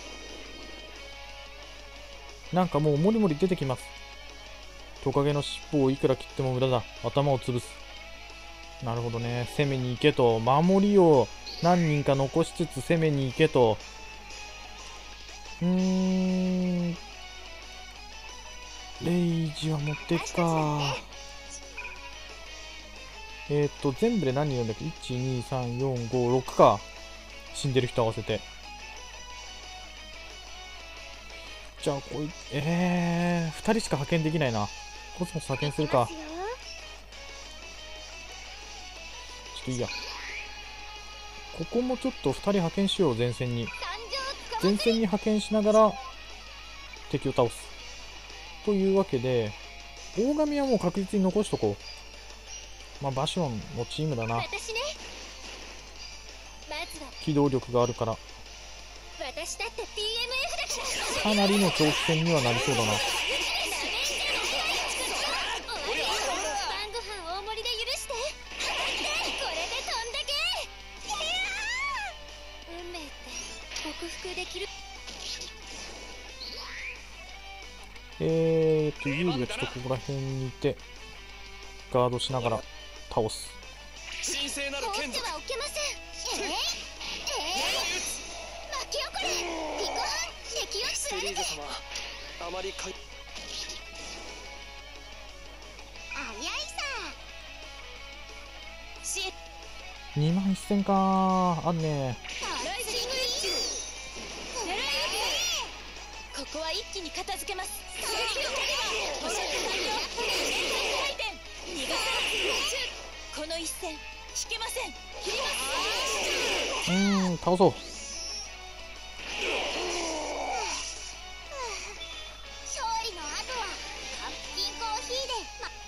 なんかもうもりもり出てきます。トカゲの尻尾をいくら切っても無駄だ。頭を潰す。なるほどね。攻めに行けと。守りを何人か残しつつ攻めに行けと。うーん。レイジは持っていくか。えっと、全部で何人いるんだっけ？ いち、に、さん、よん、ご、ろくか。死んでる人合わせて。じゃあ、こい、えー、ふたりしか派遣できないな。コスモス派遣するか。ちょっといいや。ここもちょっとふたり派遣しよう、前線に。前線に派遣しながら、敵を倒す。というわけで、大神はもう確実に残しとこう。まあ、バションのチームだな。機動力があるから。 私だって ピーエムエフ だかなりの長期戦にはなりそうだな。 晩ご飯大盛りで許して。これで飛んでけ。運命って克服できる。 えーっと、ユーリがちょっとここら辺にいて、ガードしながら倒す。 神聖なる剣では置けません。えー、えー、巻き起これ。ピコン敵をスリーズ様、あまりかいあやいさしにまんせんかー。あるね。 ここは一気に片付けます。この一戦引けません。切ります。 うーん、倒そう。 勝利の後はパンプキンコーヒーで、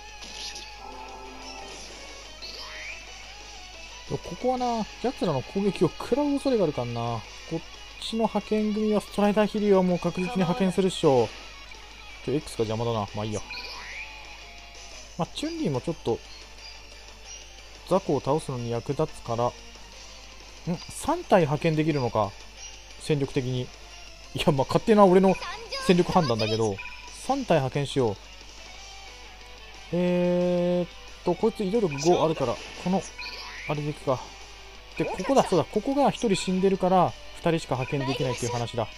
ま、 ここはな、奴らの攻撃を食らう恐れがあるからな。こっちの派遣組はストライダーヒリーはもう確実に派遣するっしょ。ちょ X が邪魔だな。まあいいや。まあ、チュンリーもちょっとザコを倒すのに役立つから、んさん体派遣できるのか、戦力的に。いや、まあ勝手な俺の戦力判断だけど、さん体派遣しよう。えーっと、こいつ移動力ごあるから、この、あれでいくか。で、ここだ、そうだ、ここがひとり死んでるから、ふたりしか派遣できないっていう話だ。ま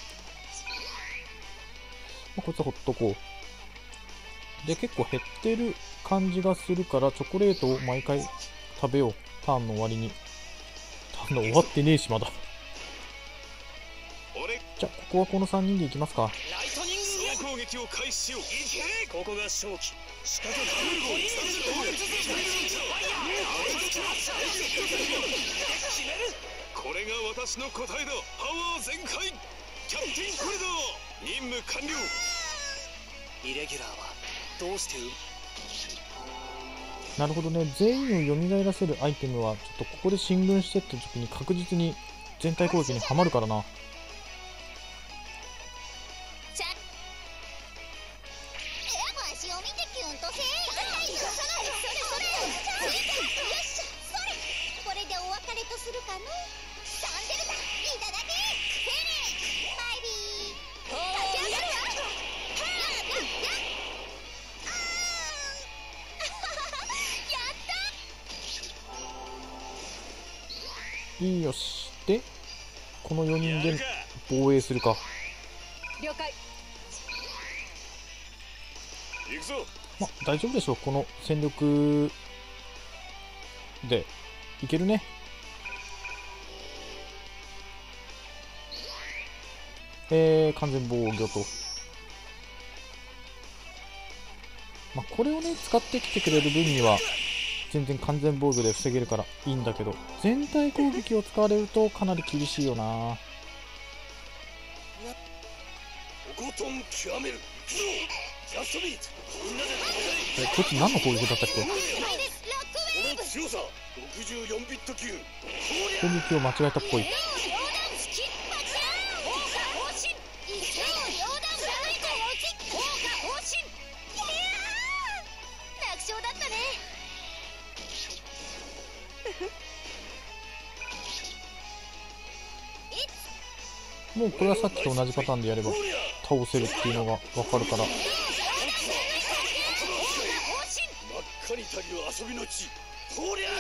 あ、こいつはほっとこう。で、結構減ってる感じがするから、チョコレートを毎回食べよう。ターンの終わりに。ターンの終わってねえし、まだ。じゃあ、ここはこのさんにんでいきますか。 ライトニング総攻撃を開始しよう。ここが勝機。仕掛けこれが私の答えだ。パワー全開。キャプテンコリドー任務完了。イレギュラーはどうしてなるほどね。全員を蘇らせるアイテムは、ちょっとここで進軍してった時に確実に全体攻撃にはまるからな。いいよし。で、このよにんで防衛するか。 了解。 行くぞ。 ま、大丈夫でしょう。この戦力でいけるね。えー、完全防御と。まあ、これをね、使ってきてくれる分には、全然完全防御で防げるからいいんだけど、全体攻撃を使われるとかなり厳しいよな。 とことん極める。ジャストビート。 え、こいつ何の攻撃だったっけ？ この強さ、ろくじゅうよんビット級。 攻撃を間違えたっぽい。もうこれはさっきと同じパターンでやれば倒せるっていうのが分かるから。 真っ赤にたぎる遊びの地。こりゃ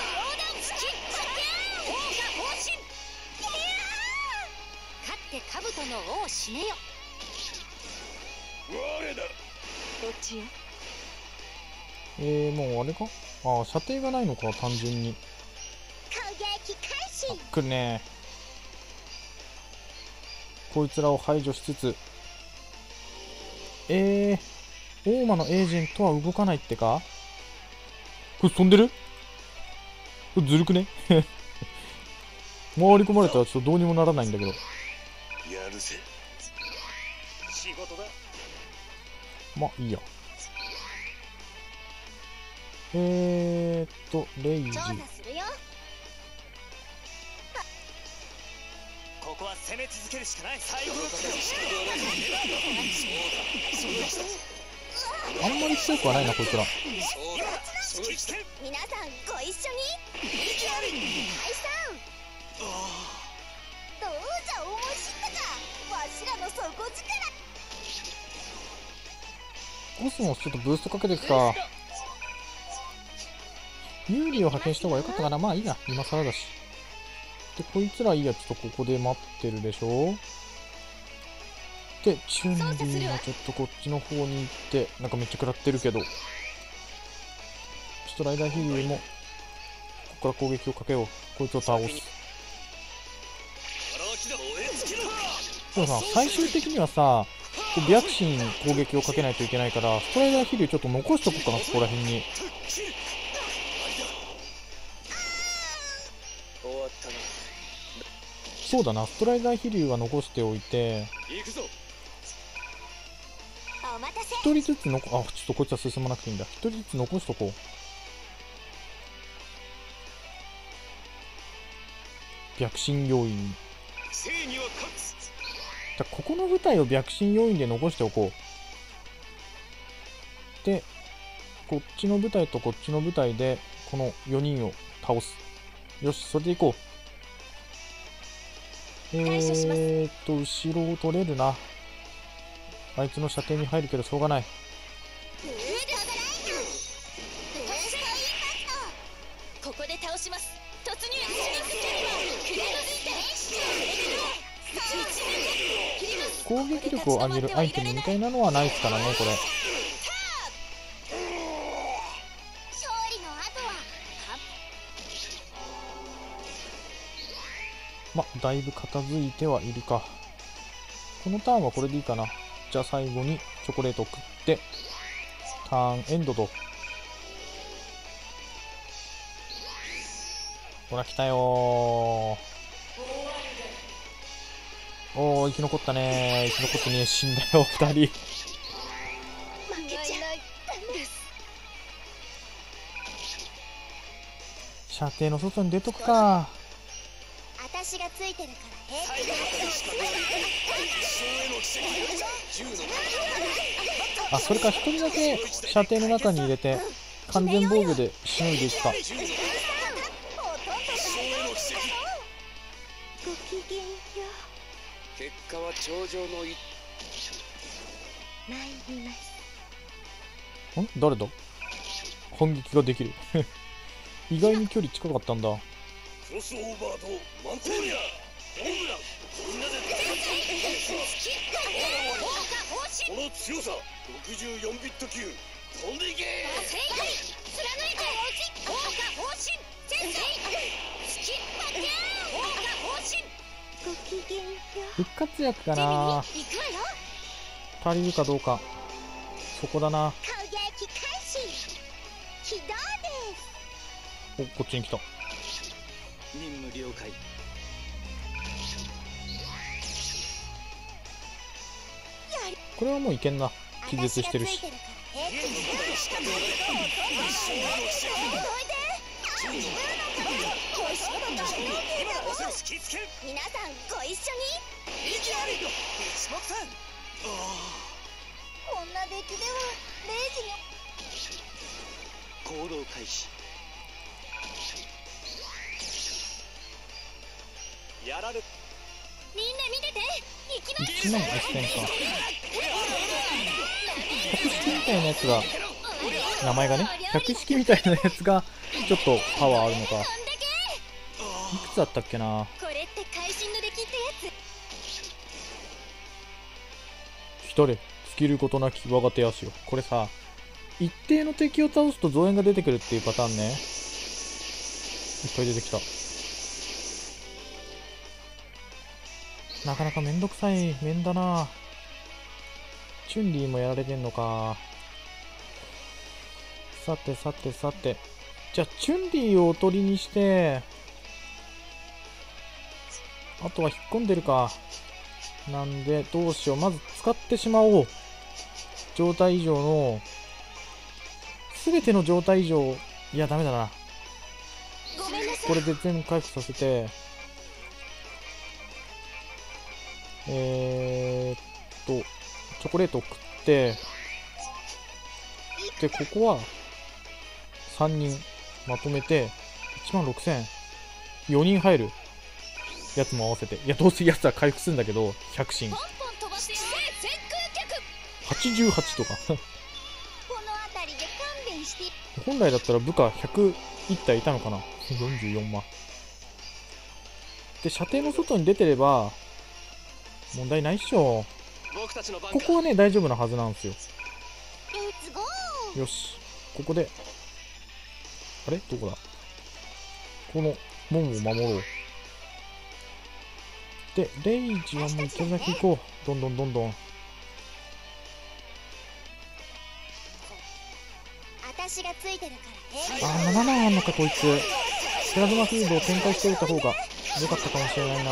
勝って兜の尾を締めよ。 我だ。 どっちよ。 えー、もうあれか。ああ、射程がないのか、単純に。 攻撃開始。 あ、来るね。こいつらを排除しつつ、えー、大間のエージェントは動かないってか。これ飛んでる？これずるくね？回り込まれたらちょっとどうにもならないんだけど。 やるぜ。仕事だ。 まあいいや。えーっとレイジ。 調査するよ。 ここは攻め続けるしかない。最後のあんまり強くはないなこいつら。 皆さんご一緒に。解散。どうじゃ面白いか。わしらの底力。 コスモスちょっとブーストかけていくか。ユーリを派遣した方が良かったかな。まあいいや、今更だし。で、こいつらいいやつとここで待ってるでしょ。で、チュンリーはちょっとこっちの方に行って、なんかめっちゃ食らってるけど、ストライダーヒールも、こから攻撃をかけよう。こいつを倒す。でもさ、最終的にはさ、こう白紙に攻撃をかけないといけないから、ストライダー飛竜ちょっと残しとこうかな、ここら辺に。そうだな、ストライダー飛竜は残しておいて、一人ずつ残、あ、ちょっとこいつは進まなくていいんだ。一人ずつ残しとこう。白神要員。だここの部隊を白神要員で残しておこう。で、こっちの部隊とこっちの部隊で、このよにんを倒す。よし、それでいこう。えーっと、後ろを取れるな。あいつの射程に入るけどしょうがない。 ここで倒します。突入。 攻撃力を上げるアイテムみたいなのはないですからね、これ。ま、だいぶ片付いてはいるか。このターンはこれでいいかな。じゃあ最後にチョコレートを食って、ターンエンドと。ほら来たよー。おー、生き残ったねー。生き残ってね、死んだよ、二人。射程の外に出とくか。 私がついてるから平気。 あ、それか一人だけ射程の中に入れて完全防御でしのいでいくか。 ごきげんよう。 結果は頂上の一参ります。 ん誰だ。反撃ができる。意外に距離近かったんだ。 クロスオーバーとマントリアオーブランみんなでこの強さろくじゅうよんビット級飛んでいけ。 貫いて放火方針先生スキッパキャー放火方針。ごきげんよう。 復活薬かな。 行くわよ。 足りるかどうか。そこだな。 攻撃開始。起動です。 お、こっちに来た。 任務了解。 これはもういけんな。気絶してるし。 皆さんご一緒に。こんな出来ではレイジ行動開始。やられ。 みんな見てて。行きます。 いちまんせんか。百式みたいなやつが、名前がね、百式みたいなやつがちょっとパワーあるのか。いくつだったっけな。 これって会心の出来ってやつ。 一人スキルことなき我が手足を。これさ、一定の敵を倒すと増援が出てくるっていうパターンね。いっぱい出てきた。なかなかめんどくさい面だな。チュンリーもやられてんのか。さてさてさて。じゃあチュンリーをおとりにして、あとは引っ込んでるか。なんでどうしよう。まず使ってしまおう。状態異常の全ての状態異常。いやダメだな。これで全部回復させて、えーっとチョコレートを食って、でここはさんにんまとめていちまんろくせん、よにん入るやつも合わせて、いやどうせやつは回復するんだけど、ひゃく進ポンポン飛ばして先空脚。 はちじゅうはちとかこの辺りで勘弁して。 本来だったら部下ひゃくいち体いたのかな。よんじゅうよんまんで、射程の外に出てれば問題ないっしょ。ここはね大丈夫なはずなんですよ。 レッツゴー。 よし、ここであれどこだ。 この門を守ろう。でレイジはもういけるだけ行こう。どんどんどんどん。 私がついてるからね。 あー、ななまんあんのかこいつ。プラズマフィールドを展開しておいた方が良かったかもしれないな。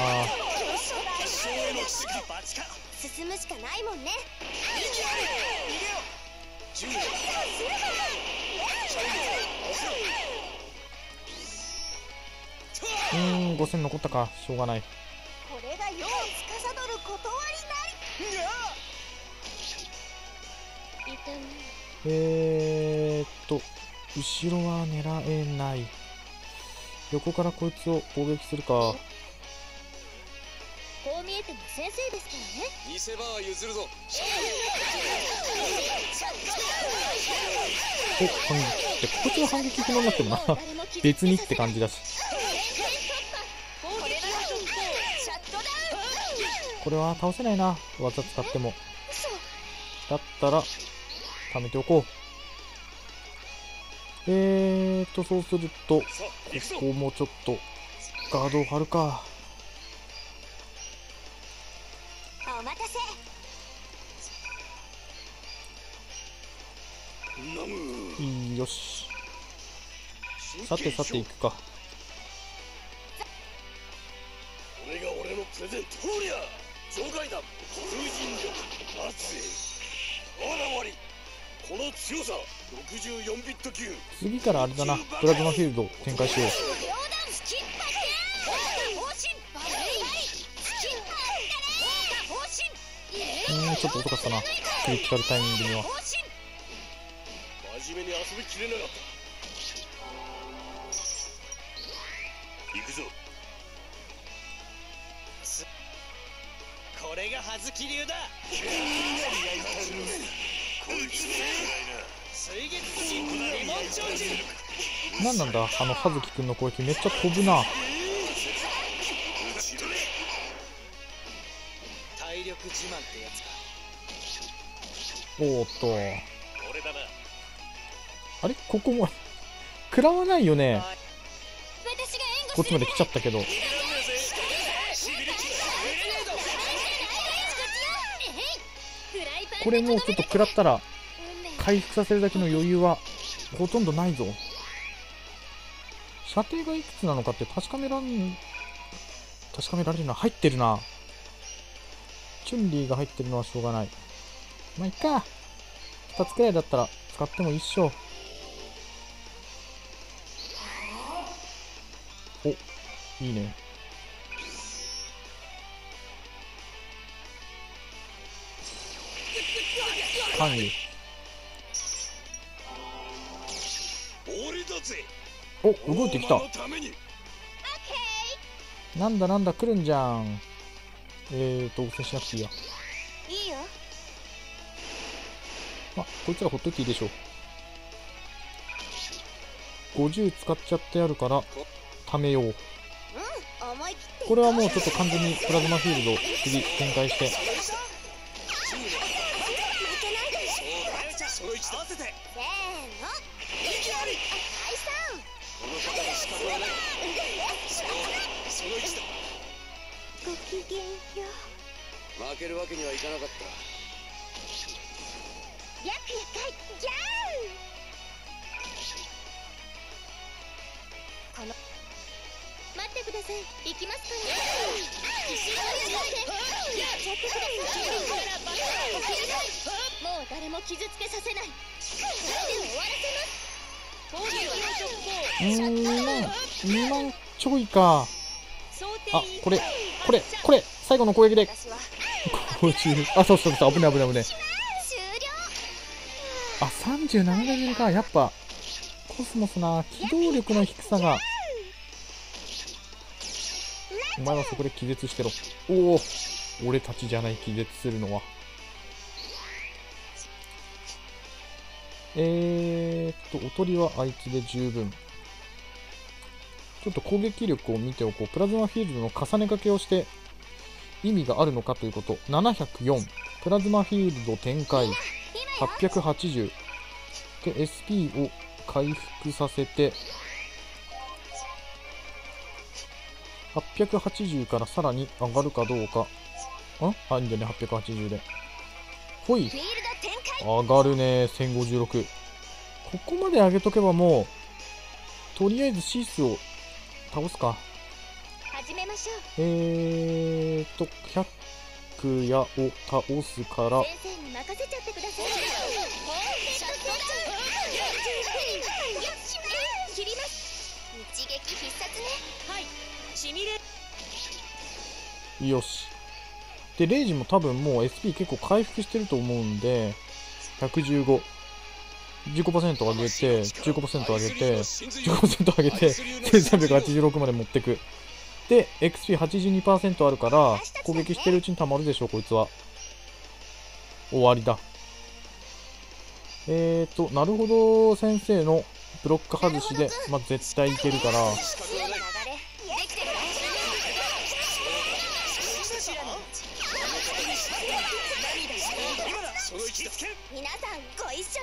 進むしかないもんね。 うーん、ごせん残ったか。しょうがない。 これが世を司る断りなり。痛み。 えーっと後ろは狙えない。横からこいつを攻撃するか。 こう見えても先生ですからね。 見せ場は譲るぞ。 お、反撃ってこいつは反撃不能になってるな。別にって感じだし。これは倒せないな、技使っても。だったら貯めておこう。えーとそうするとここもちょっとガードを張るか。 お待たせ。 いい、よし。さてさていくか。 これが俺のプレゼント。おりゃ場外弾風神力圧へわらわり。この強さろくじゅうよんビット級。 次からあれだな、プラズマフィールドを展開しよう。うーん、ちょっと遅かったな、クリティカルタイミングには。 真面目に遊びきれなかった。行くぞ。 これが葉月流だ。 こいつ水月神リモンチョージ。 なんなんだあの葉月くんの攻撃、めっちゃ飛ぶな。 体力自慢ってやつか。 おーっと、 俺だな。 あれここも食らわないよね。 私が援護こっちまで来ちゃったけど。これもうちょっと食らったら回復させるだけの余裕はほとんどないぞ。射程がいくつなのかって確かめらん確かめられるな。入ってるな。チュンリーが入ってるのはしょうがない。まあいっか、ふたつくらいだったら使ってもいいっしょ。お、いいね。関与。 俺だぜ。 お、動いてきた。 お前のために。 なんだなんだ来るんじゃん。えーと応戦しなくていいや。 いいよ。 ま、こいつらほっといていいでしょう。ごじゅう使っちゃってあるから貯めよう。 うん、思い切って。 これはもうちょっと完全にプラズマフィールド次展開して。 その位置だ。合わせて。 せーの。いきなり。解散。 この方の仕方はない。そうその位置だ。 ごきげんよう。 負けるわけにはいかなかった。 やくやかいギャーン。この待ってください。行きますから。後ろにやっちゃってください。もう誰も傷つけさせない。これで終わらせます。 うーん、にまんにまんちょいか。あ、これこれこれ最後の攻撃でごじゅう。あ、そうそうそう、危ない危ない危ない。あ、さんじゅうななレベルか。やっぱコスモスな、機動力の低さが。お前はそこで気絶してろ。おお、俺たちじゃない、気絶するのは。えーっとおとりはあいつで十分。ちょっと攻撃力を見ておこう。プラズマフィールドの重ね掛けをして意味があるのかということ。ななひゃくよん、プラズマフィールド展開はっぴゃくはちじゅうで エスピー を回復させて、 はっぴゃくはちじゅうからさらに上がるかどうか。んあ、いいんだね、はっぴゃくはちじゅうで。ほい。上がるね、せんごじゅうろく。ここまで上げとけばもう、とりあえずシースを倒すか。 始めましょう。 えーっと、ひゃくやを倒すから、 先生に任せちゃってください。切ります。一撃必殺ね。 はい、しみれ。 よし。で、レイジも多分もう エスピー 結構回復してると思うんで、ひゃくじゅうご。じゅうごパーセント 上げて、じゅうごパーセント 上げて、じゅうごパーセント 上げて、せんさんびゃくはちじゅうろくまで持ってく。で、エックスピーはちじゅうにパーセント あるから、攻撃してるうちに溜まるでしょ、こいつは。終わりだ。えーと、なるほど、先生のブロック外しで、まあ、絶対いけるから、 皆さんご一緒に。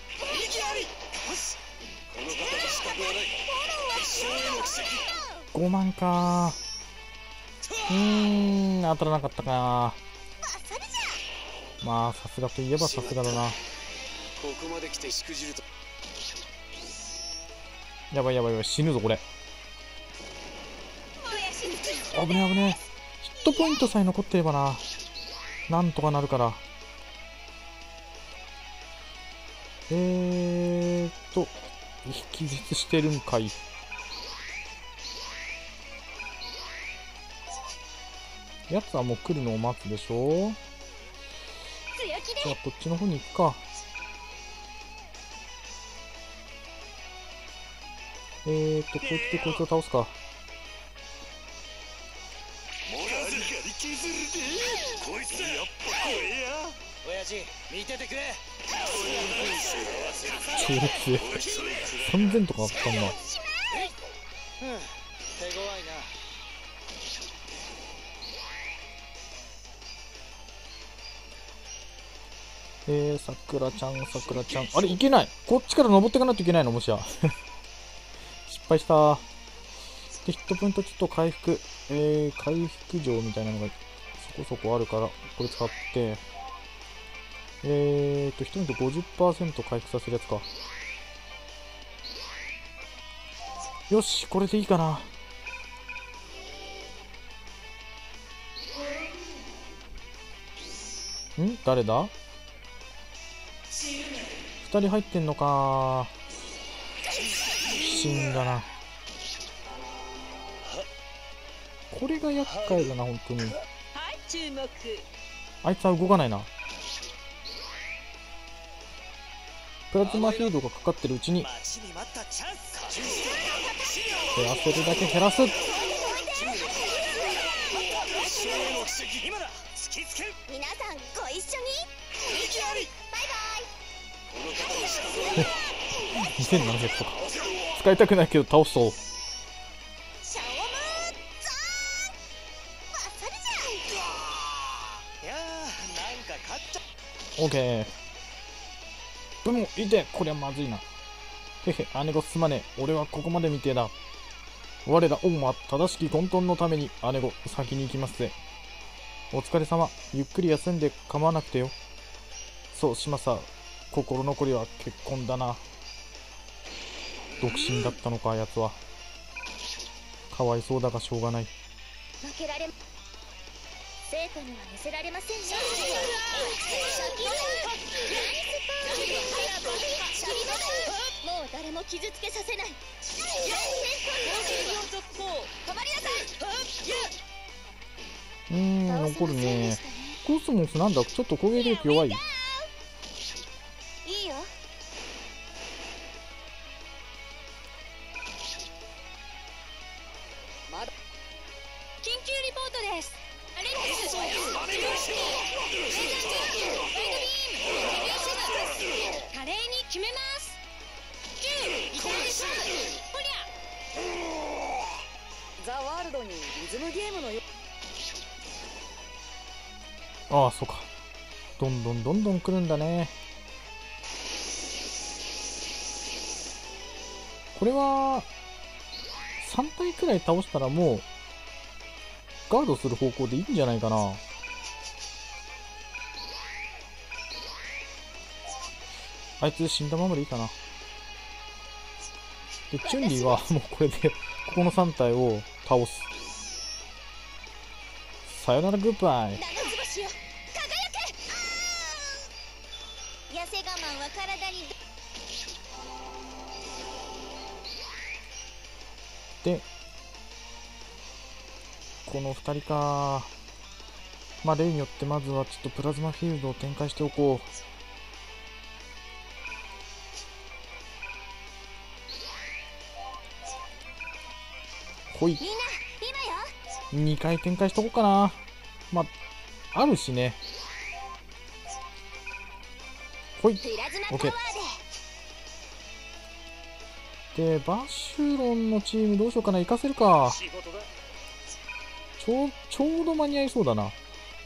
ごまんかー。うーん、当たらなかったかー。まあ、さすがといえばさすがだな。 ここまで来てしくじると。 やばいやばいやばい、死ぬぞこれ。危ね危ね。ヒットポイントさえ残ってればな。なんとかなるから。えーっと、気絶してるんかい。やつはもう来るのを待つでしょ。じゃあこっちの方に行くか。えーっと、こうやってこいつを倒すか。 親父、見ててくれ。 超強い。さんぜんとかあったんだ。 うん、手強いな。 えー、さくらちゃん、さくらちゃん。あれ、いけない。こっちから登っていかないといけないの、もしや。失敗した。で、ヒットポイントちょっと回復。えー、回復錠みたいなのがそこそこあるから、これ使って。えーと、ヒットポイント ごじゅっパーセント 回復させるやつか。よし、これでいいかな。ん誰だ？ふたり入ってんのか。死んだな。これが厄介だな、本当に。 はい、注目。 あいつは動かないな。プラズマフィードがかかってるうちに、減らせるだけ減らす。 皆さんご一緒に。バイバイ。 にせんななひゃくとか使いたくないけど倒そう。 シャオムーザーン。バッサリじゃん。 いやー、なんか勝っちゃ。 オーケー。でもいて、こりゃまずいな。へへ、姉御すまねえ。俺はここまでみてえだ。我ら恩は正しき混沌のために姉御先に行きますぜ。お疲れ様。ゆっくり休んで構わなくてよ。そうしまさ。心残りは結婚だな。独身だったのか、あやつは。かわいそうだがしょうがない。 負けられ。生徒には見せられませんね。もう誰も傷つけさせない。止まりなさい。 うーん、残るね。コスモスなんだ、ちょっと攻撃力弱い。 いいよ。 まだ緊急リポートです。アレックス華麗に決めます。きゅういただきます。ほりゃザ・ワールドにリズムゲームのよ。 ああ、そうか。どんどんどんどん来るんだね。これはさん体くらい倒したらもうガードする方向でいいんじゃないかな。あいつ死んだままでいいかな。で、チュンリーはもうこれでここのさん体を倒す。さよならグッバイ。 七つ星よ輝け。痩せ我慢は体に。 でこのふたりか。まあ例によってまずはちょっとプラズマフィールドを展開しておこう。ほい。 みんな今よ。 にかい展開しとこうかな。まああるしね。ほい。 プラズマパワ OK でバシュロンのチームどうしようかな。行かせるか。ちょうちょうど間に合いそうだな。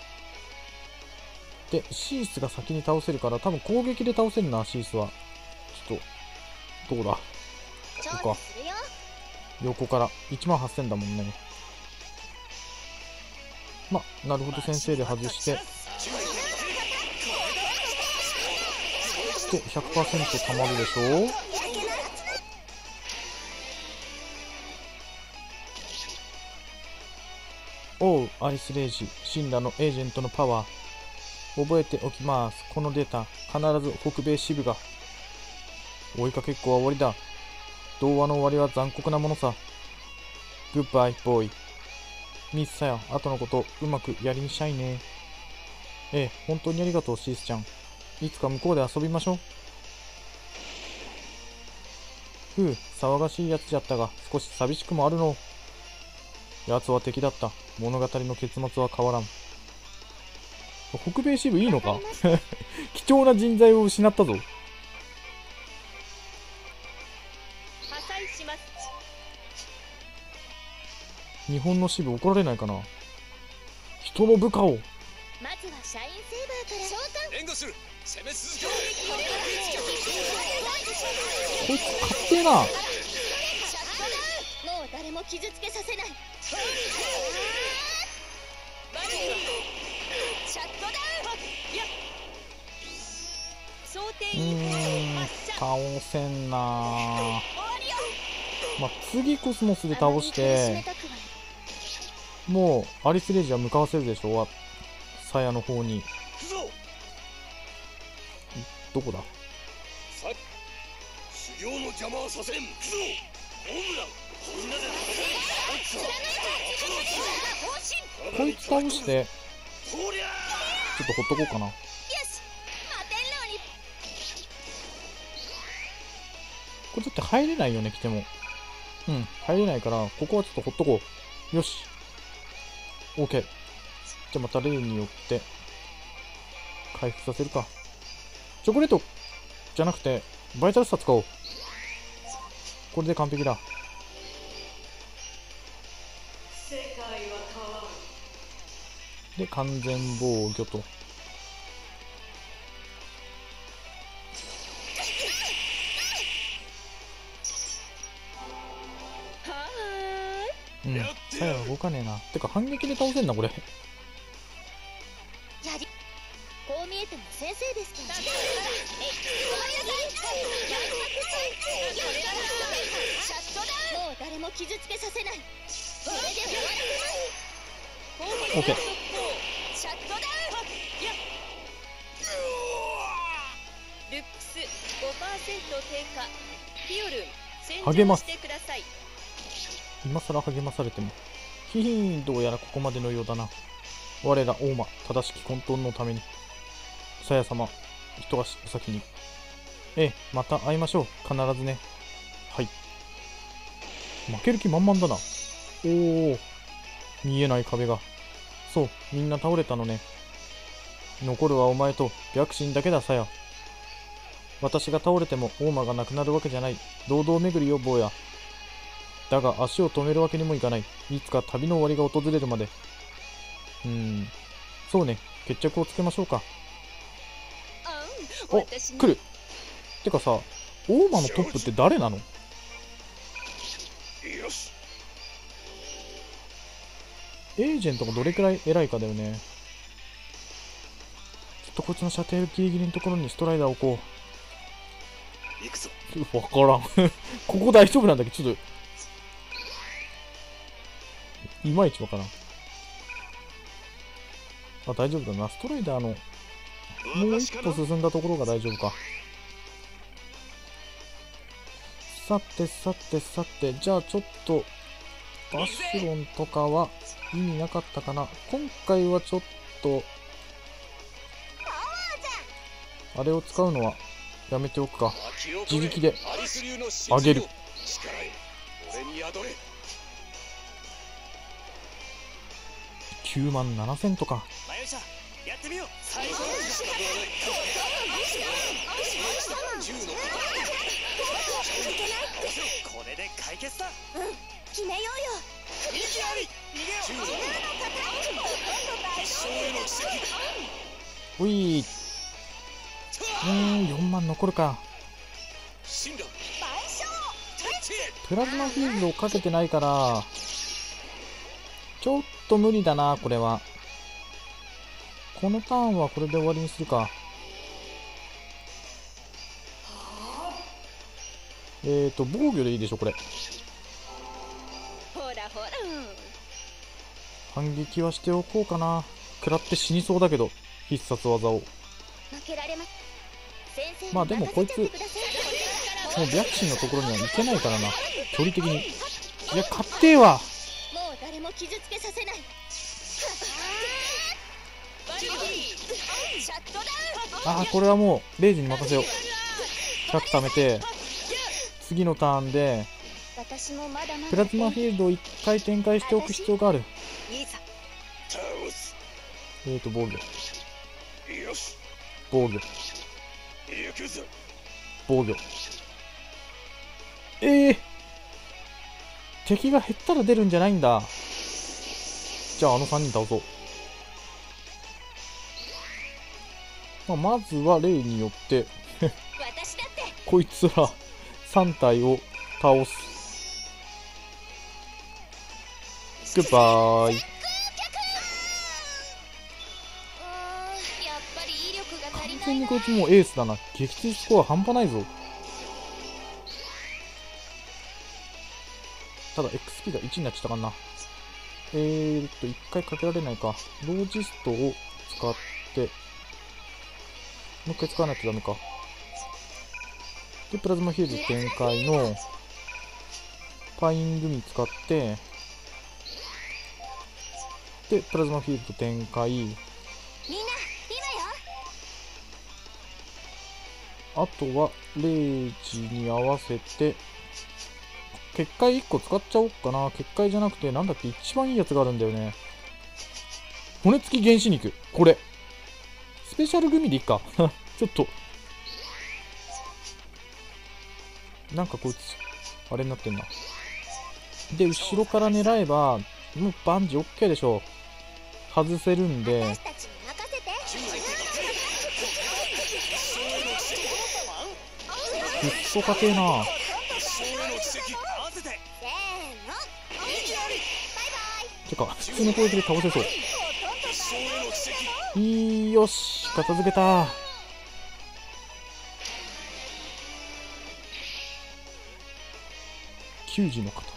でシースが先に倒せるから多分攻撃で倒せるな。シースはちょっとどうだ。こ調こか査するよ。 横からいちまんはっせんだもんね。まあなるほど先生で外してで ひゃくパーセント たまるでしょう。おうアリス・レイジ神羅のエージェントのパワー覚えておきます。このデータ必ず北米支部が。追いかけっこは終わりだ。童話の終わりは残酷なものさ。グッバイボーイ。ミスさや後のことうまくやりにしゃいね。ええ本当にありがとうシースちゃん。いつか向こうで遊びましょう。ふう騒がしいやつじゃったが少し寂しくもあるの。奴は敵だった。物語の結末は変わらん。北米支部いいのか貴重な人材を失ったぞ。 破砕します。 日本の支部怒られないかな。人の部下を。 まずはシャインセーバーから召喚。 援護する。攻め続けろ。 こいつかっけえな。 もう誰も傷つけさせない。シャットダウン。 想定うーん倒せんな。まあ次コスモスで倒してもうアリス・レイジは向かわせるでしょ。サヤの方に。どこだ。 修行の邪魔はさせん。行くぞホームラン。みんなでこいつ倒してとりゃちょっとほっとこうかな。 よしマテンローに。 これだって入れないよね来ても。うん入れないからここはちょっとほっとこう。よし OK。 じゃあまた例によって回復させるか。チョコレートじゃなくてバイタルスター使おう。これで完璧だ。 世界は変わる。 で完全防御と。うんサヤは動かねえな。てか反撃で倒せんなこれ。 やりこう見えても先生ですから。シャットダウン。もう誰も傷つけさせない。それで終わり。 OK。 シャットダウン。 ルックス ごパーセント 低下。ピオルン洗励ます浄してください。 今更励まされてもヒヒーン。どうやらここまでのようだな。我ら大間正しき混沌のためにサヤ様一足お先に。ええまた会いましょう必ずね。はい負ける気満々だな。おお見えない壁が。そうみんな倒れたのね。残るはお前と白神だけだサヤ。私が倒れても大間がなくなるわけじゃない。堂々巡りよ坊や。だが足を止めるわけにもいかない。いつか旅の終わりが訪れるまで。うーんそうね決着をつけましょうか。お私に来る。てかさ大間のトップって誰なの。 よしエージェントがどれくらい偉いかだよね。ちょっとこいつの射程ギリギリのところにストライダーを置こう。 行くぞ。 わからんここ大丈夫なんだけど、ちょっといまいちわからん。あ、大丈夫だな。ストライダーのもう一歩進んだところが大丈夫か。さてさてさて、じゃあちょっとバシュロンとかは意味なかったかな。今回はちょっとあれを使うのはやめておくか。自力で上げる。きゅうまんななせんとか。 やってみよう。これで解決だ。 うん、決めようよ。 いきなり逃げよう。ういー、うーん、よんまん残るか。プラズマフィールドをかけてないからちょっと無理だな。これはこのターンはこれで終わりにするか。えーと防御でいいでしょこれ。 ほらほら。 反撃はしておこうかな。食らって死にそうだけど必殺技を。 負けられままあでもこいつもう白神のところには行けないからな、距離的に。いや勝ってーわ。 もう誰も傷つけさせない。 ああ、これはもうレイジに任せよう。ひゃく貯めて次のターンでプラズマフィールドをいっかい展開しておく必要がある。えーと防御防御防御。ええー、敵が減ったら出るんじゃないんだ。じゃああのさんにん倒そう。まあ、まずは例によってこいつらさん体を倒す。グッバイ。完全にこいつもうエースだな。撃墜スコア半端ないぞ。ただ エックスピー がいちになっちゃったかな。えーっといっかいかけられないか。ロージストを使ってもう一回使わないとダメか。でプラズマフィールド展開のパイングミ使ってでプラズマフィールド展開。あとはレイジに合わせて結界いっこ使っちゃおうかな。結界じゃなくてなんだっけ、一番いいやつがあるんだよね。骨付き原始肉。これスペシャルグミでいいかちょっとなんかこいつあれになってんな。で後ろから狙えばもうバンジ OK でしょ。外せるんでくっそかけえな。てか普通の攻撃で倒せそう。いい、よし片付けた。球児の方。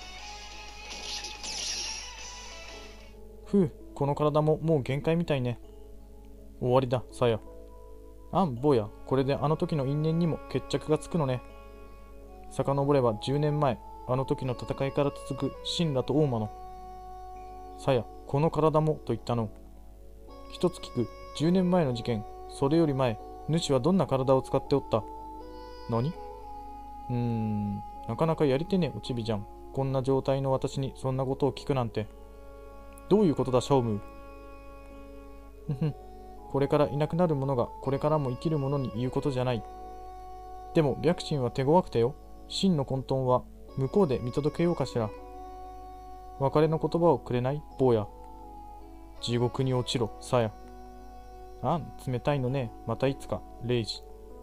ふう、この体ももう限界みたいね。終わりださや。あん坊や、これであの時の因縁にも決着がつくのね。遡ればじゅうねんまえ、あの時の戦いから続く神羅と大魔の。さや、この体もと言ったの。一つ聞く、じゅうねんまえの事件、それより前、主はどんな体を使っておった？何？うーん、なかなかやりてね、おちびじゃん。こんな状態の私にそんなことを聞くなんて。どういうことだ、シャオムー。ふふん。これからいなくなる者がこれからも生きる者に言うことじゃない。でも白神は手強くてよ。真の混沌は向こうで見届けようかしら。別れの言葉をくれない坊や。地獄に落ちろさや。あん、冷たいのね。またいつかレイジ。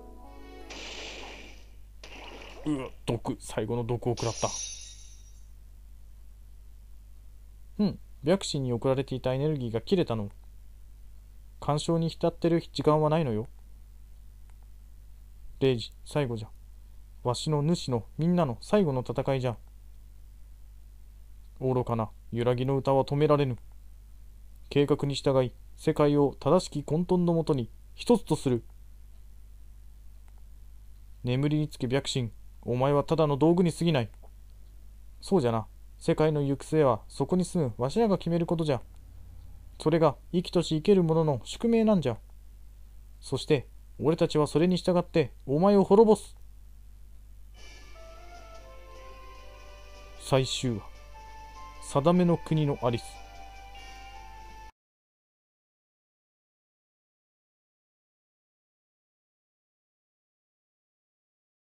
うわ、毒。最後の毒を食らった。うん、 白神に送られていたエネルギーが切れたの。干渉に浸ってる時間はないのよ。レイジ、最後じゃ。わしの主のみんなの最後の戦いじゃ。愚かな揺らぎの歌は止められぬ。計画に従い、世界を正しき混沌のもとに一つとする。眠りにつけ白神、お前はただの道具に過ぎない。そうじゃな。世界の行く末はそこに住むわしらが決めることじゃ。それが生きとし生ける者の宿命なんじゃ。そして俺たちはそれに従ってお前を滅ぼす。最終話、定めの国のアリス。